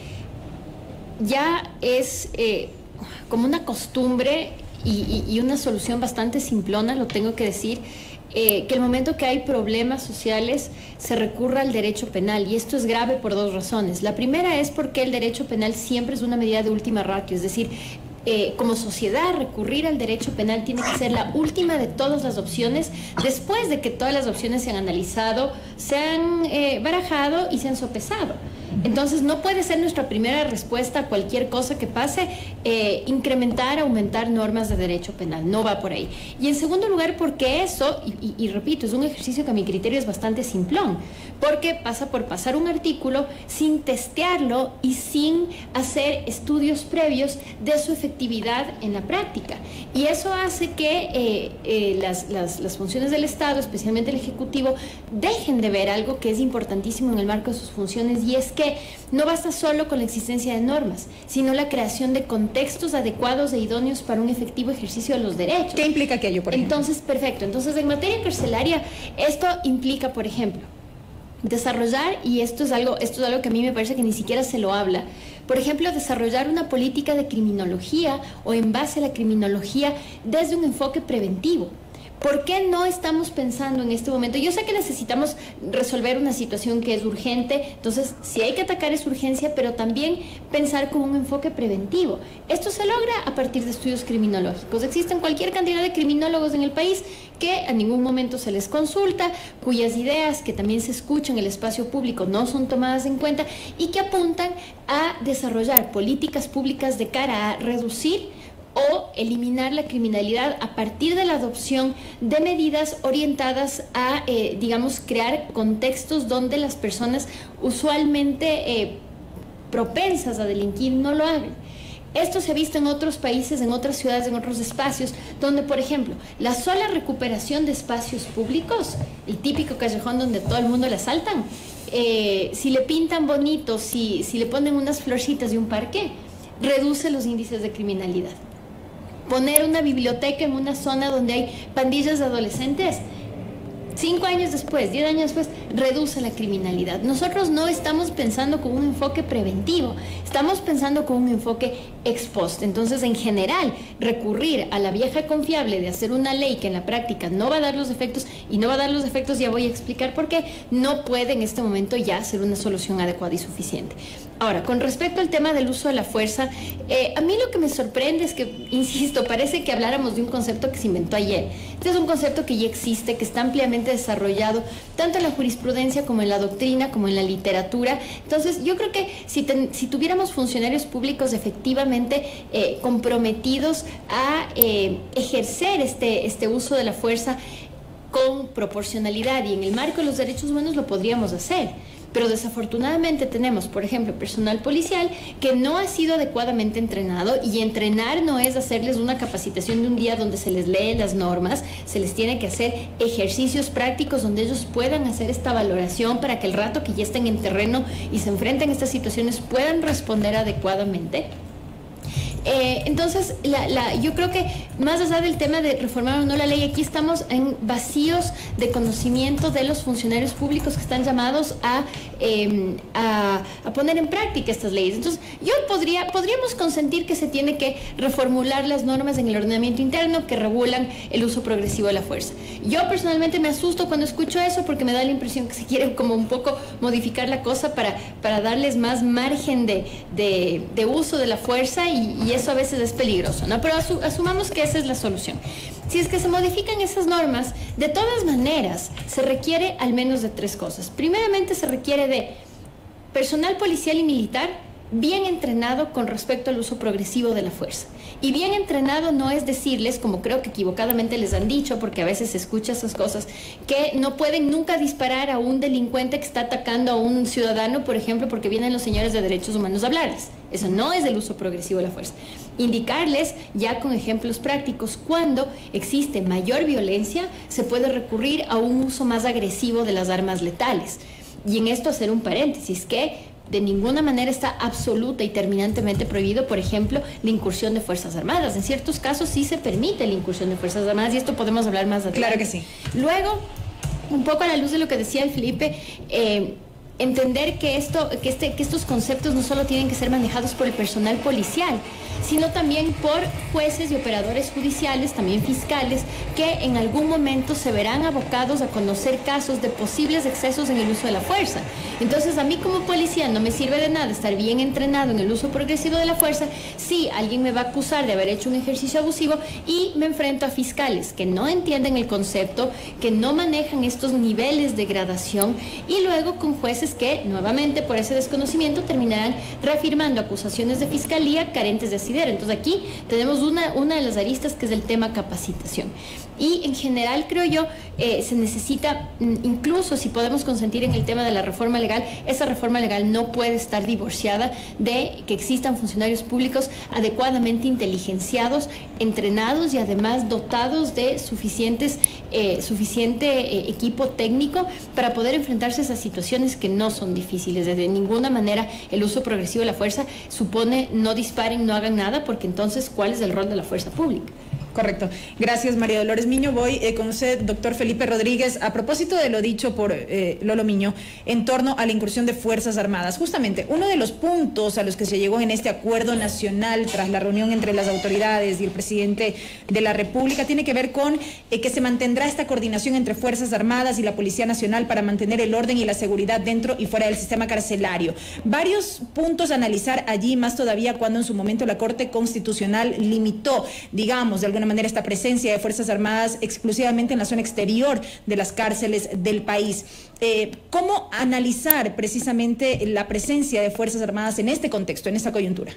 ya es eh, como una costumbre y, y, y una solución bastante simplona, lo tengo que decir, eh, que el momento que hay problemas sociales se recurra al derecho penal, y esto es grave por dos razones. La primera es porque el derecho penal siempre es una medida de última ratio, es decir, Eh, como sociedad recurrir al derecho penal tiene que ser la última de todas las opciones después de que todas las opciones se han analizado, se han eh, barajado y se han sopesado. Entonces no puede ser nuestra primera respuesta a cualquier cosa que pase eh, incrementar, aumentar normas de derecho penal, no va por ahí. Y en segundo lugar porque eso, y, y, y repito, es un ejercicio que a mi criterio es bastante simplón, porque pasa por pasar un artículo sin testearlo y sin hacer estudios previos de su efectividad en la práctica. Y eso hace que eh, eh, las, las, las funciones del Estado, especialmente el Ejecutivo, dejen de ver algo que es importantísimo en el marco de sus funciones, y es que no basta solo con la existencia de normas, sino la creación de contextos adecuados e idóneos para un efectivo ejercicio de los derechos. ¿Qué implica aquello, por ejemplo? Entonces, perfecto. Entonces, en materia carcelaria, esto implica, por ejemplo, desarrollar, y esto es algo, esto es algo que a mí me parece que ni siquiera se lo habla, por ejemplo, desarrollar una política de criminología o en base a la criminología desde un enfoque preventivo. ¿Por qué no estamos pensando en este momento? Yo sé que necesitamos resolver una situación que es urgente, entonces si hay que atacar es urgencia, pero también pensar con un enfoque preventivo. Esto se logra a partir de estudios criminológicos. Existen cualquier cantidad de criminólogos en el país que a ningún momento se les consulta, cuyas ideas que también se escuchan en el espacio público no son tomadas en cuenta y que apuntan a desarrollar políticas públicas de cara a reducir o eliminar la criminalidad a partir de la adopción de medidas orientadas a, eh, digamos, crear contextos donde las personas usualmente eh, propensas a delinquir no lo hagan. Esto se ha visto en otros países, en otras ciudades, en otros espacios, donde, por ejemplo, la sola recuperación de espacios públicos, el típico callejón donde todo el mundo le asaltan, eh, si le pintan bonito, si, si le ponen unas florcitas de un parque, reduce los índices de criminalidad. Poner una biblioteca en una zona donde hay pandillas de adolescentes, cinco años después, diez años después, reduce la criminalidad. Nosotros no estamos pensando con un enfoque preventivo, estamos pensando con un enfoque ex post. Entonces, en general, recurrir a la vieja confiable de hacer una ley que en la práctica no va a dar los efectos, y no va a dar los efectos, ya voy a explicar por qué, no puede en este momento ya ser una solución adecuada y suficiente. Ahora, con respecto al tema del uso de la fuerza, eh, a mí lo que me sorprende es que, insisto, parece que habláramos de un concepto que se inventó ayer. Este es un concepto que ya existe, que está ampliamente desarrollado, tanto en la jurisprudencia como en la doctrina, como en la literatura. Entonces, yo creo que si, ten, si tuviéramos funcionarios públicos efectivamente eh, comprometidos a eh, ejercer este, este uso de la fuerza con proporcionalidad y en el marco de los derechos humanos, lo podríamos hacer. Pero desafortunadamente tenemos, por ejemplo, personal policial que no ha sido adecuadamente entrenado, y entrenar no es hacerles una capacitación de un día donde se les lee las normas, se les tiene que hacer ejercicios prácticos donde ellos puedan hacer esta valoración para que el rato que ya estén en terreno y se enfrenten a estas situaciones puedan responder adecuadamente. Eh, entonces, la, la, yo creo que más allá del tema de reformar o no la ley, aquí estamos en vacíos de conocimiento de los funcionarios públicos que están llamados a, eh, a, a poner en práctica estas leyes. Entonces, yo podría, podríamos consentir que se tiene que reformular las normas en el ordenamiento interno que regulan el uso progresivo de la fuerza. Yo personalmente me asusto cuando escucho eso porque me da la impresión que se quiere como un poco modificar la cosa para, para darles más margen de, de, de uso de la fuerza y, y eso a veces es peligroso, ¿no? Pero asu, asumamos que esa es la solución. Si es que se modifican esas normas, de todas maneras se requiere al menos de tres cosas. Primeramente se requiere de personal policial y militar bien entrenado con respecto al uso progresivo de la fuerza. Y bien entrenado no es decirles, como creo que equivocadamente les han dicho, porque a veces se escucha esas cosas, que no pueden nunca disparar a un delincuente que está atacando a un ciudadano, por ejemplo, porque vienen los señores de derechos humanos a hablarles. Eso no es el uso progresivo de la fuerza. Indicarles, ya con ejemplos prácticos, cuando existe mayor violencia, se puede recurrir a un uso más agresivo de las armas letales. Y en esto hacer un paréntesis, que de ninguna manera está absoluta y terminantemente prohibido, por ejemplo, la incursión de Fuerzas Armadas. En ciertos casos sí se permite la incursión de Fuerzas Armadas y esto podemos hablar más adelante. Claro que sí. Luego, un poco a la luz de lo que decía el Felipe, eh, entender que, esto, que, este, que estos conceptos no solo tienen que ser manejados por el personal policial, sino también por jueces y operadores judiciales, también fiscales, que en algún momento se verán abocados a conocer casos de posibles excesos en el uso de la fuerza. Entonces, a mí como policía no me sirve de nada estar bien entrenado en el uso progresivo de la fuerza si alguien me va a acusar de haber hecho un ejercicio abusivo y me enfrento a fiscales que no entienden el concepto, que no manejan estos niveles de gradación, y luego con jueces que, nuevamente, por ese desconocimiento, terminarán reafirmando acusaciones de fiscalía carentes de asidero. Entonces aquí tenemos una, una de las aristas, que es el tema capacitación. Y en general, creo yo, eh, se necesita, incluso si podemos consentir en el tema de la reforma legal, esa reforma legal no puede estar divorciada de que existan funcionarios públicos adecuadamente inteligenciados, entrenados y además dotados de suficientes, eh, suficiente eh, equipo técnico para poder enfrentarse a esas situaciones que no son difíciles. De ninguna manera el uso progresivo de la fuerza supone no disparen, no hagan nada, porque entonces, ¿cuál es el rol de la fuerza pública? Correcto. Gracias, María Dolores Miño. Voy eh, con usted, doctor Felipe Rodríguez, a propósito de lo dicho por eh, Lolo Miño en torno a la incursión de Fuerzas Armadas. Justamente, uno de los puntos a los que se llegó en este acuerdo nacional tras la reunión entre las autoridades y el presidente de la República tiene que ver con eh, que se mantendrá esta coordinación entre Fuerzas Armadas y la Policía Nacional para mantener el orden y la seguridad dentro y fuera del sistema carcelario. Varios puntos a analizar allí, más todavía cuando en su momento la Corte Constitucional limitó, digamos, de alguna manera esta presencia de Fuerzas Armadas exclusivamente en la zona exterior de las cárceles del país. Eh, ¿Cómo analizar precisamente la presencia de Fuerzas Armadas en este contexto, en esta coyuntura?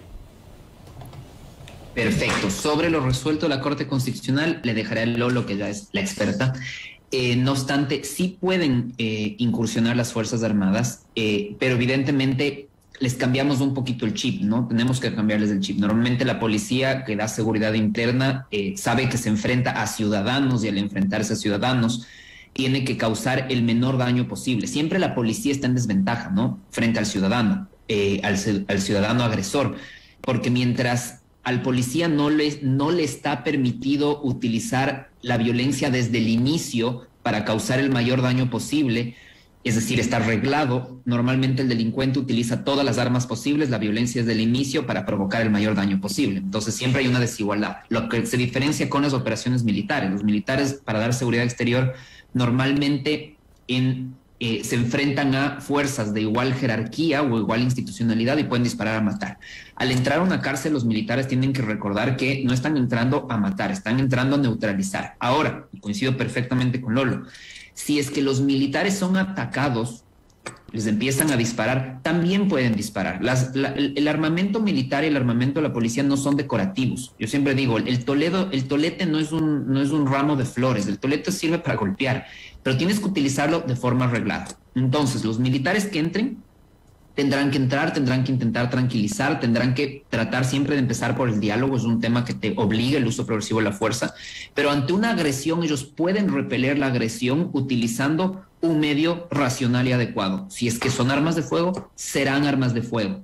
Perfecto. Sobre lo resuelto de la Corte Constitucional, le dejaré a Lolo, que ya es la experta. Eh, no obstante, sí pueden eh, incursionar las Fuerzas Armadas, eh, pero evidentemente les cambiamos un poquito el chip, ¿no? Tenemos que cambiarles el chip. Normalmente la policía que da seguridad interna eh, sabe que se enfrenta a ciudadanos y al enfrentarse a ciudadanos tiene que causar el menor daño posible. Siempre la policía está en desventaja, ¿no? Frente al ciudadano, eh, al, al ciudadano agresor, porque mientras al policía no le, no le está permitido utilizar la violencia desde el inicio para causar el mayor daño posible, es decir, está reglado, normalmente el delincuente utiliza todas las armas posibles, la violencia es del inicio para provocar el mayor daño posible. Entonces siempre hay una desigualdad. Lo que se diferencia con las operaciones militares. Los militares, para dar seguridad exterior, normalmente en, eh, se enfrentan a fuerzas de igual jerarquía o igual institucionalidad y pueden disparar a matar. Al entrar a una cárcel, los militares tienen que recordar que no están entrando a matar, están entrando a neutralizar. Ahora, y coincido perfectamente con Lolo, si es que los militares son atacados, les empiezan a disparar, también pueden disparar. Las, la, el, el armamento militar y el armamento de la policía no son decorativos. Yo siempre digo, el, Toledo, el tolete no es, un, no es un ramo de flores, el tolete sirve para golpear, pero tienes que utilizarlo de forma arreglada. Entonces, los militares que entren, tendrán que entrar, tendrán que intentar tranquilizar, tendrán que tratar siempre de empezar por el diálogo, es un tema que te obliga el uso progresivo de la fuerza, pero ante una agresión ellos pueden repeler la agresión utilizando un medio racional y adecuado. Si es que son armas de fuego, serán armas de fuego.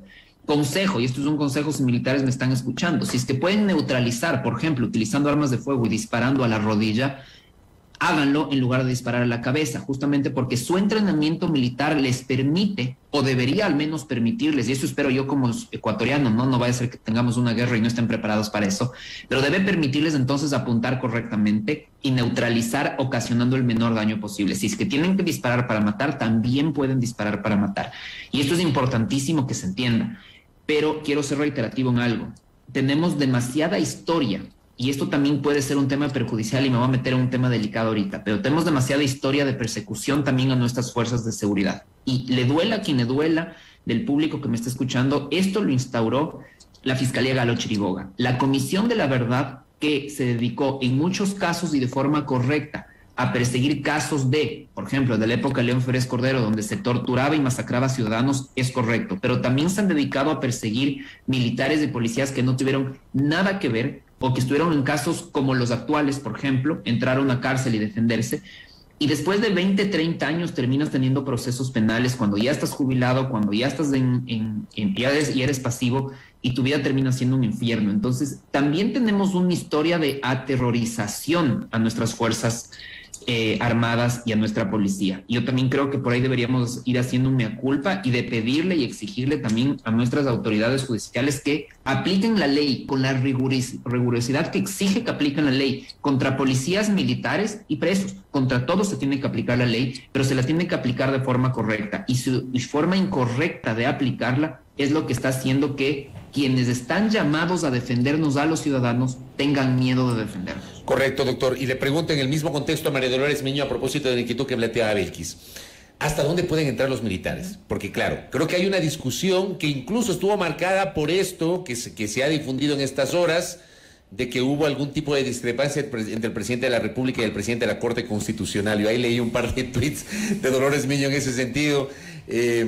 Consejo, y esto es un consejo si militares me están escuchando, si es que pueden neutralizar, por ejemplo, utilizando armas de fuego y disparando a la rodilla, háganlo en lugar de disparar a la cabeza, justamente porque su entrenamiento militar les permite, o debería al menos permitirles, y eso espero yo como ecuatoriano, ¿no? No vaya a ser que tengamos una guerra y no estén preparados para eso, pero debe permitirles entonces apuntar correctamente y neutralizar ocasionando el menor daño posible. Si es que tienen que disparar para matar, también pueden disparar para matar. Y esto es importantísimo que se entienda, pero quiero ser reiterativo en algo. Tenemos demasiada historia. Y esto también puede ser un tema perjudicial y me voy a meter en un tema delicado ahorita, pero tenemos demasiada historia de persecución también a nuestras fuerzas de seguridad. Y le duela a quien le duela del público que me está escuchando, esto lo instauró la Fiscalía Galo Chiriboga. La Comisión de la Verdad, que se dedicó en muchos casos y de forma correcta a perseguir casos de, por ejemplo, de la época de León Férez Cordero, donde se torturaba y masacraba ciudadanos, es correcto, pero también se han dedicado a perseguir militares y policías que no tuvieron nada que ver o que estuvieron en casos como los actuales, por ejemplo, entraron a cárcel y defenderse, y después de veinte, treinta años terminas teniendo procesos penales cuando ya estás jubilado, cuando ya estás en, en, en ya eres, y eres pasivo, y tu vida termina siendo un infierno. Entonces, también tenemos una historia de aterrorización a nuestras fuerzas Eh, armadas y a nuestra policía. Yo también creo que por ahí deberíamos ir haciendo un mea culpa y de pedirle y exigirle también a nuestras autoridades judiciales que apliquen la ley con la riguris, rigurosidad que exige que apliquen la ley contra policías, militares y presos. Contra todos se tiene que aplicar la ley, pero se la tiene que aplicar de forma correcta. Y su y forma incorrecta de aplicarla es lo que está haciendo que quienes están llamados a defendernos a los ciudadanos tengan miedo de defendernos. Correcto, doctor. Y le pregunto en el mismo contexto a María Dolores Miño a propósito de la inquietud que planteaba Belkis. ¿Hasta dónde pueden entrar los militares? Porque claro, creo que hay una discusión que incluso estuvo marcada por esto que se, que se ha difundido en estas horas, de que hubo algún tipo de discrepancia entre el presidente de la República y el presidente de la Corte Constitucional. Yo ahí leí un par de tweets de Dolores Miño en ese sentido. Eh,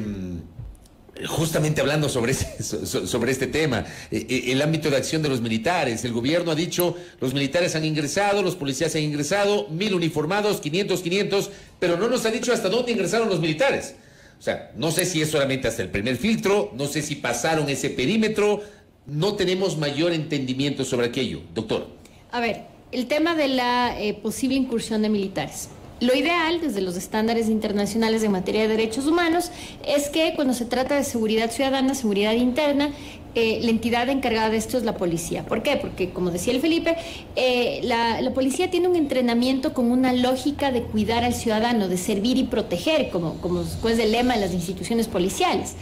Justamente hablando sobre, ese, sobre este tema, el ámbito de acción de los militares. El gobierno ha dicho, los militares han ingresado, los policías han ingresado, mil uniformados, quinientos, quinientos, pero no nos ha dicho hasta dónde ingresaron los militares. O sea, no sé si es solamente hasta el primer filtro, no sé si pasaron ese perímetro, no tenemos mayor entendimiento sobre aquello. Doctor. A ver, el tema de la eh, posible incursión de militares. Lo ideal, desde los estándares internacionales en materia de derechos humanos, es que cuando se trata de seguridad ciudadana, seguridad interna, eh, la entidad encargada de esto es la policía. ¿Por qué? Porque, como decía el Felipe, eh, la, la policía tiene un entrenamiento con una lógica de cuidar al ciudadano, de servir y proteger, como, como después del lema de las instituciones policiales.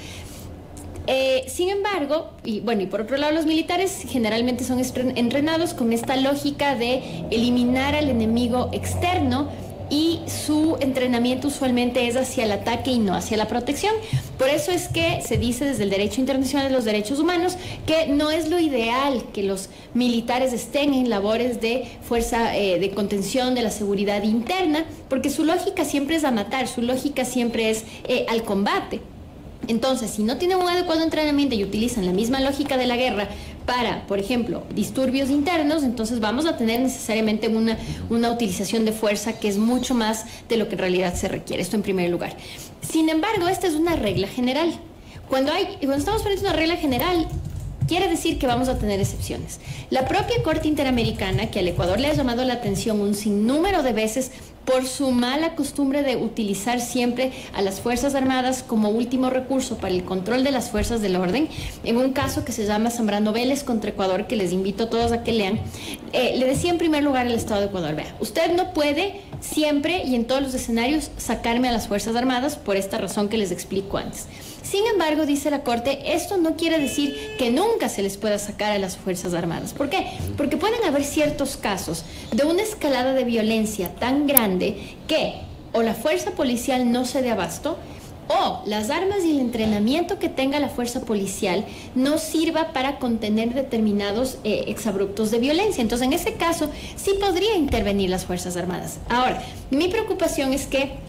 Eh, sin embargo, y bueno, y por otro lado los militares generalmente son entrenados con esta lógica de eliminar al enemigo externo, y su entrenamiento usualmente es hacia el ataque y no hacia la protección. Por eso es que se dice desde el derecho internacional de los derechos humanos que no es lo ideal que los militares estén en labores de fuerza eh, de contención de la seguridad interna, porque su lógica siempre es a matar, su lógica siempre es eh, al combate. Entonces, si no tienen un adecuado entrenamiento y utilizan la misma lógica de la guerra para, por ejemplo, disturbios internos, entonces vamos a tener necesariamente una, una utilización de fuerza que es mucho más de lo que en realidad se requiere. Esto en primer lugar. Sin embargo, esta es una regla general. Cuando, hay, cuando estamos poniendo una regla general, quiere decir que vamos a tener excepciones. La propia Corte Interamericana, que al Ecuador le ha llamado la atención un sinnúmero de veces por su mala costumbre de utilizar siempre a las Fuerzas Armadas como último recurso para el control de las fuerzas del orden, en un caso que se llama Zambrano Vélez contra Ecuador, que les invito a todos a que lean, eh, le decía en primer lugar al Estado de Ecuador, vea, usted no puede siempre y en todos los escenarios sacarme a las Fuerzas Armadas por esta razón que les explico antes. Sin embargo, dice la Corte, esto no quiere decir que nunca se les pueda sacar a las Fuerzas Armadas. ¿Por qué? Porque pueden haber ciertos casos de una escalada de violencia tan grande que o la fuerza policial no se dé abasto o las armas y el entrenamiento que tenga la fuerza policial no sirva para contener determinados eh, exabruptos de violencia. Entonces, en ese caso, sí podría intervenir las Fuerzas Armadas. Ahora, mi preocupación es que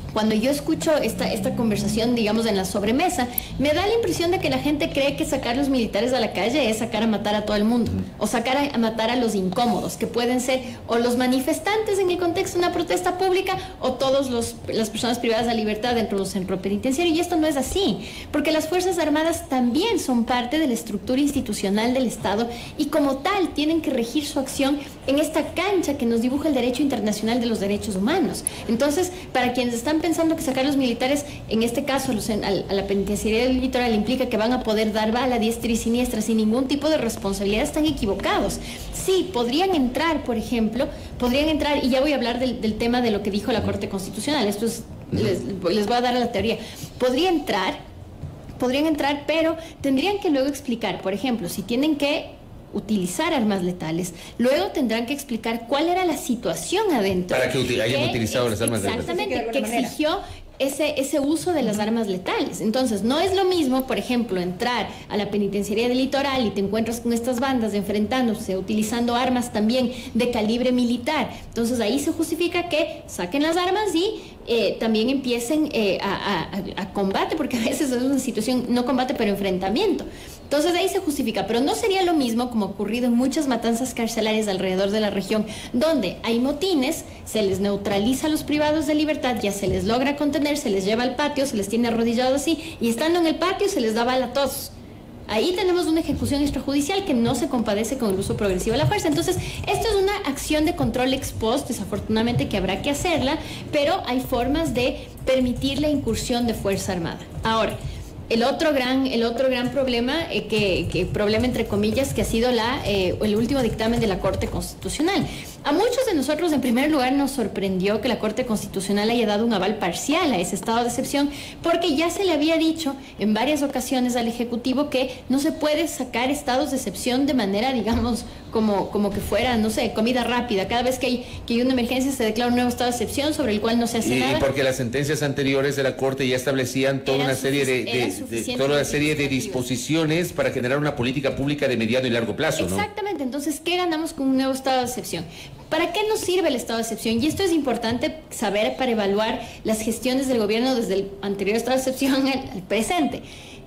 cuando yo escucho esta, esta conversación, digamos, en la sobremesa, me da la impresión de que la gente cree que sacar los militares a la calle es sacar a matar a todo el mundo, o sacar a, a matar a los incómodos, que pueden ser o los manifestantes en el contexto de una protesta pública, o todas las personas privadas de libertad dentro de un centro penitenciario, y esto no es así, porque las Fuerzas Armadas también son parte de la estructura institucional del Estado, y como tal tienen que regir su acción en esta cancha que nos dibuja el derecho internacional de los derechos humanos. Entonces, para quienes están pensando que sacar los militares, en este caso los, a, a la penitenciaría del litoral, implica que van a poder dar bala a diestra y siniestra sin ningún tipo de responsabilidad, están equivocados. Sí, podrían entrar, por ejemplo, podrían entrar, y ya voy a hablar del, del tema de lo que dijo la Corte Constitucional, esto es, les, les voy a dar a la teoría, podría entrar, podrían entrar, pero tendrían que luego explicar, por ejemplo, si tienen que utilizar armas letales, luego tendrán que explicar cuál era la situación adentro. Para que util hayan que, utilizado las armas letales. Exactamente, que exigió ese, ese uso de las armas letales. Entonces, no es lo mismo, por ejemplo, entrar a la penitenciaría del litoral y te encuentras con estas bandas enfrentándose, utilizando armas también de calibre militar. Entonces, ahí se justifica que saquen las armas y eh, también empiecen eh, a, a, a combate, porque a veces es una situación, no combate, pero enfrentamiento. Entonces ahí se justifica, pero no sería lo mismo como ha ocurrido en muchas matanzas carcelarias alrededor de la región, donde hay motines, se les neutraliza a los privados de libertad, ya se les logra contener, se les lleva al patio, se les tiene arrodillados así, y estando en el patio se les da bala a todos. Ahí tenemos una ejecución extrajudicial que no se compadece con el uso progresivo de la fuerza. Entonces, esto es una acción de control ex post, desafortunadamente que habrá que hacerla, pero hay formas de permitir la incursión de Fuerza Armada. Ahora, El otro gran, el otro gran problema, eh, que, que problema entre comillas, que ha sido la, eh, el último dictamen de la Corte Constitucional. A muchos de nosotros, en primer lugar, nos sorprendió que la Corte Constitucional haya dado un aval parcial a ese estado de excepción, porque ya se le había dicho en varias ocasiones al Ejecutivo que no se puede sacar estados de excepción de manera, digamos, como, como que fuera, no sé, comida rápida. Cada vez que hay, que hay una emergencia se declara un nuevo estado de excepción sobre el cual no se hace y, nada. Y porque las sentencias anteriores de la Corte ya establecían toda una serie de, de, de toda una serie de disposiciones para generar una política pública de mediano y largo plazo, ¿no? Exactamente. Entonces, ¿qué ganamos con un nuevo estado de excepción? ¿Para qué nos sirve el estado de excepción? Y esto es importante saber para evaluar las gestiones del gobierno desde el anterior estado de excepción al, al presente.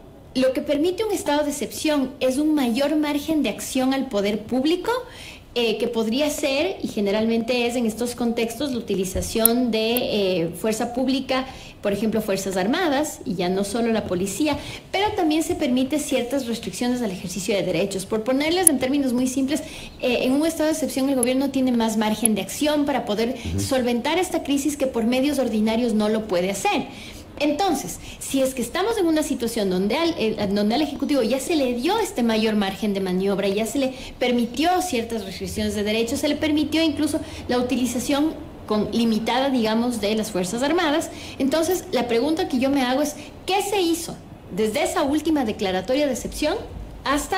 Lo que permite un estado de excepción es un mayor margen de acción al poder público, eh, que podría ser, y generalmente es en estos contextos, la utilización de eh, fuerza pública, por ejemplo, Fuerzas Armadas, y ya no solo la policía, pero también se permite ciertas restricciones al ejercicio de derechos. Por ponerles en términos muy simples, eh, en un estado de excepción el gobierno tiene más margen de acción para poder uh-huh. solventar esta crisis que por medios ordinarios no lo puede hacer. Entonces, si es que estamos en una situación donde al, eh, donde al Ejecutivo ya se le dio este mayor margen de maniobra, ya se le permitió ciertas restricciones de derechos, se le permitió incluso la utilización con limitada, digamos, de las Fuerzas Armadas, entonces la pregunta que yo me hago es, ¿qué se hizo desde esa última declaratoria de excepción hasta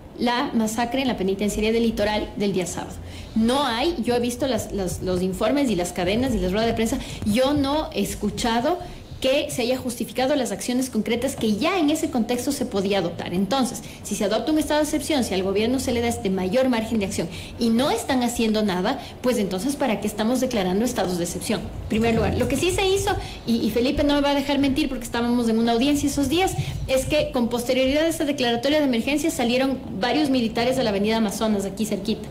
la masacre en la penitenciaría del litoral del día sábado? No hay, yo he visto las, las, los informes y las cadenas y las ruedas de prensa, yo no he escuchado que se haya justificado las acciones concretas que ya en ese contexto se podía adoptar. Entonces, si se adopta un estado de excepción, si al gobierno se le da este mayor margen de acción y no están haciendo nada, pues entonces, ¿para qué estamos declarando estados de excepción? En primer lugar, lo que sí se hizo, y, y Felipe no me va a dejar mentir porque estábamos en una audiencia esos días, es que con posterioridad a esta declaratoria de emergencia salieron varios militares a la avenida Amazonas, aquí cerquita.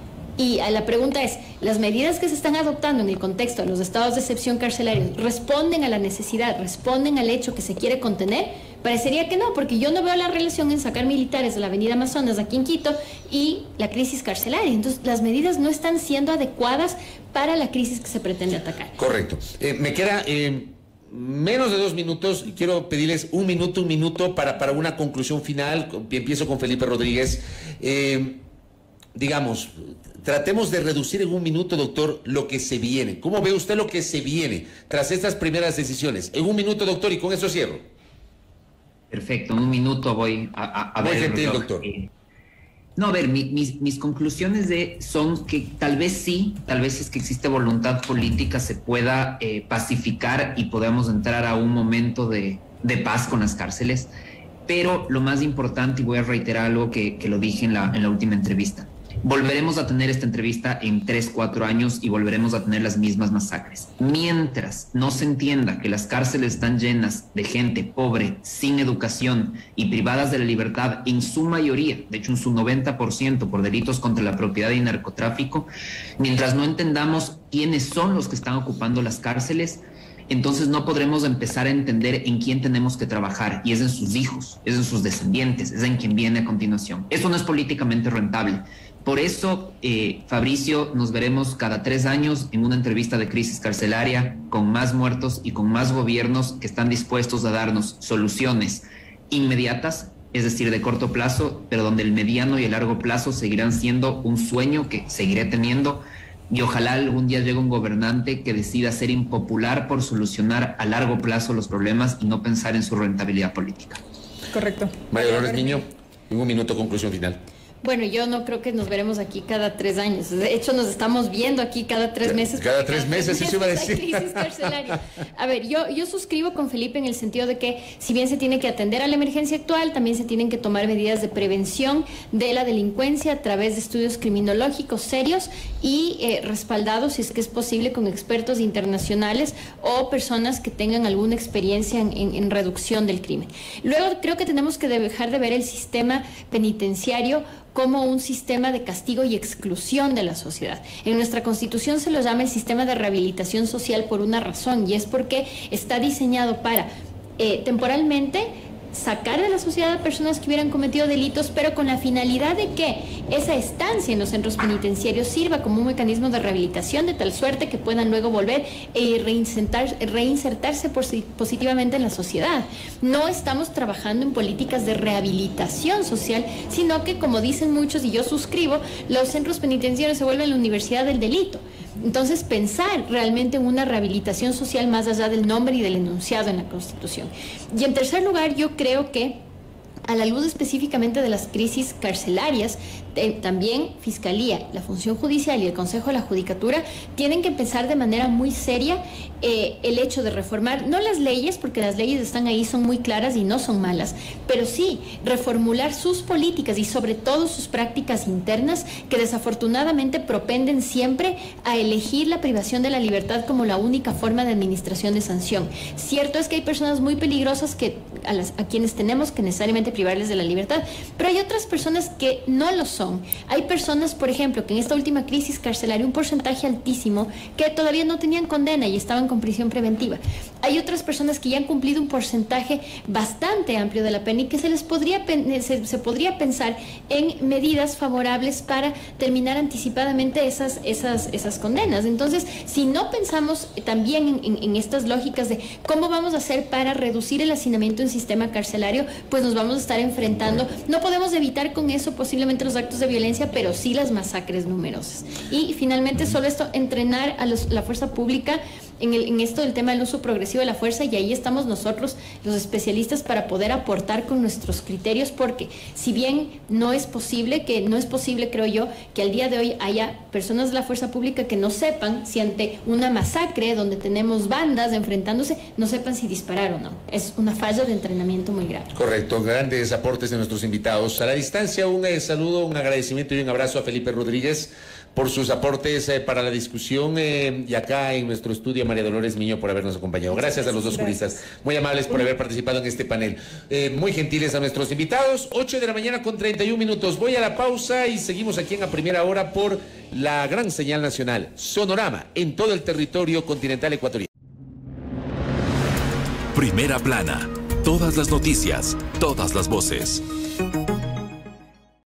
Y la pregunta es, ¿las medidas que se están adoptando en el contexto de los estados de excepción carcelarios responden a la necesidad, responden al hecho que se quiere contener? Parecería que no, porque yo no veo la relación en sacar militares de la avenida Amazonas aquí en Quito y la crisis carcelaria. Entonces, las medidas no están siendo adecuadas para la crisis que se pretende atacar. Correcto. Eh, me queda eh, menos de dos minutos y quiero pedirles un minuto, un minuto para, para una conclusión final. Empiezo con Felipe Rodríguez. Eh, digamos, tratemos de reducir en un minuto, doctor, lo que se viene. ¿Cómo ve usted lo que se viene tras estas primeras decisiones? En un minuto, doctor, y con eso cierro. Perfecto, en un minuto voy a, a, a Muy ver. gentil, lo, doctor. Eh, no, a ver, mi, mis, mis conclusiones de, son que tal vez sí, tal vez es que existe voluntad política, se pueda eh, pacificar y podamos entrar a un momento de, de paz con las cárceles. Pero lo más importante, y voy a reiterar algo que, que lo dije en la, en la última entrevista, Volveremos a tener esta entrevista en tres, cuatro años y volveremos a tener las mismas masacres. Mientras no se entienda que las cárceles están llenas de gente pobre, sin educación y privadas de la libertad en su mayoría, de hecho en su noventa por ciento por delitos contra la propiedad y narcotráfico, mientras no entendamos quiénes son los que están ocupando las cárceles, entonces no podremos empezar a entender en quién tenemos que trabajar, y es en sus hijos, es en sus descendientes, es en quien viene a continuación. Eso no es políticamente rentable. Por eso, eh, Fabricio, nos veremos cada tres años en una entrevista de crisis carcelaria con más muertos y con más gobiernos que están dispuestos a darnos soluciones inmediatas, es decir, de corto plazo, pero donde el mediano y el largo plazo seguirán siendo un sueño que seguiré teniendo. Y ojalá algún día llegue un gobernante que decida ser impopular por solucionar a largo plazo los problemas y no pensar en su rentabilidad política. Correcto. María Dolores Niño, en un minuto, conclusión final. Bueno, yo no creo que nos veremos aquí cada tres años. De hecho, nos estamos viendo aquí cada tres meses. Cada tres cada meses, eso iba a decir. Crisis carcelaria. A ver, yo, yo suscribo con Felipe en el sentido de que si bien se tiene que atender a la emergencia actual, también se tienen que tomar medidas de prevención de la delincuencia a través de estudios criminológicos serios y eh, respaldados, si es que es posible, con expertos internacionales o personas que tengan alguna experiencia en, en, en reducción del crimen. Luego, creo que tenemos que dejar de ver el sistema penitenciario como un sistema de castigo y exclusión de la sociedad. En nuestra Constitución se lo llama el sistema de rehabilitación social por una razón, y es porque está diseñado para eh, temporalmente sacar de la sociedad a personas que hubieran cometido delitos, pero con la finalidad de que esa estancia en los centros penitenciarios sirva como un mecanismo de rehabilitación, de tal suerte que puedan luego volver e reinsertar, reinsertarse positivamente en la sociedad. No estamos trabajando en políticas de rehabilitación social, sino que, como dicen muchos, y yo suscribo, los centros penitenciarios se vuelven la universidad del delito. Entonces, pensar realmente en una rehabilitación social más allá del nombre y del enunciado en la Constitución. Y en tercer lugar, yo creo que, a la luz específicamente de las crisis carcelarias, eh, también Fiscalía, la Función Judicial y el Consejo de la Judicatura tienen que pensar de manera muy seria eh, el hecho de reformar, no las leyes, porque las leyes están ahí, son muy claras y no son malas, pero sí reformular sus políticas y sobre todo sus prácticas internas, que desafortunadamente propenden siempre a elegir la privación de la libertad como la única forma de administración de sanción. Cierto es que hay personas muy peligrosas que, a, las, a quienes tenemos que necesariamente privarles de la libertad, pero hay otras personas que no lo son. Hay personas, por ejemplo, que en esta última crisis carcelaria, un porcentaje altísimo, que todavía no tenían condena y estaban con prisión preventiva. Hay otras personas que ya han cumplido un porcentaje bastante amplio de la pena y que se les podría, se, se podría pensar en medidas favorables para terminar anticipadamente esas, esas, esas condenas. Entonces, si no pensamos también en, en, en estas lógicas de cómo vamos a hacer para reducir el hacinamiento en sistema carcelario, pues nos vamos a estar enfrentando, no podemos evitar con eso posiblemente los actos de violencia, pero sí las masacres numerosas. Y finalmente, solo esto, entrenar a los, la fuerza pública en, el, en esto del tema del uso progresivo de la fuerza, y ahí estamos nosotros, los especialistas, para poder aportar con nuestros criterios, porque si bien no es posible, que no es posible, creo yo, que al día de hoy haya personas de la fuerza pública que no sepan si ante una masacre donde tenemos bandas enfrentándose, no sepan si disparar o no. Es una falla de entrenamiento muy grave. Correcto, grandes aportes de nuestros invitados. A la distancia, un eh, saludo, un agradecimiento y un abrazo a Felipe Rodríguez por sus aportes eh, para la discusión eh, y acá en nuestro estudio María Dolores Niño por habernos acompañado. Gracias, gracias a los dos gracias. juristas, muy amables por haber participado en este panel. Eh, muy gentiles a nuestros invitados. ocho de la mañana con treinta y un minutos. Voy a la pausa y seguimos aquí en A Primera Hora por la gran señal nacional Sonorama en todo el territorio continental ecuatoriano. Primera Plana. Todas las noticias, todas las voces.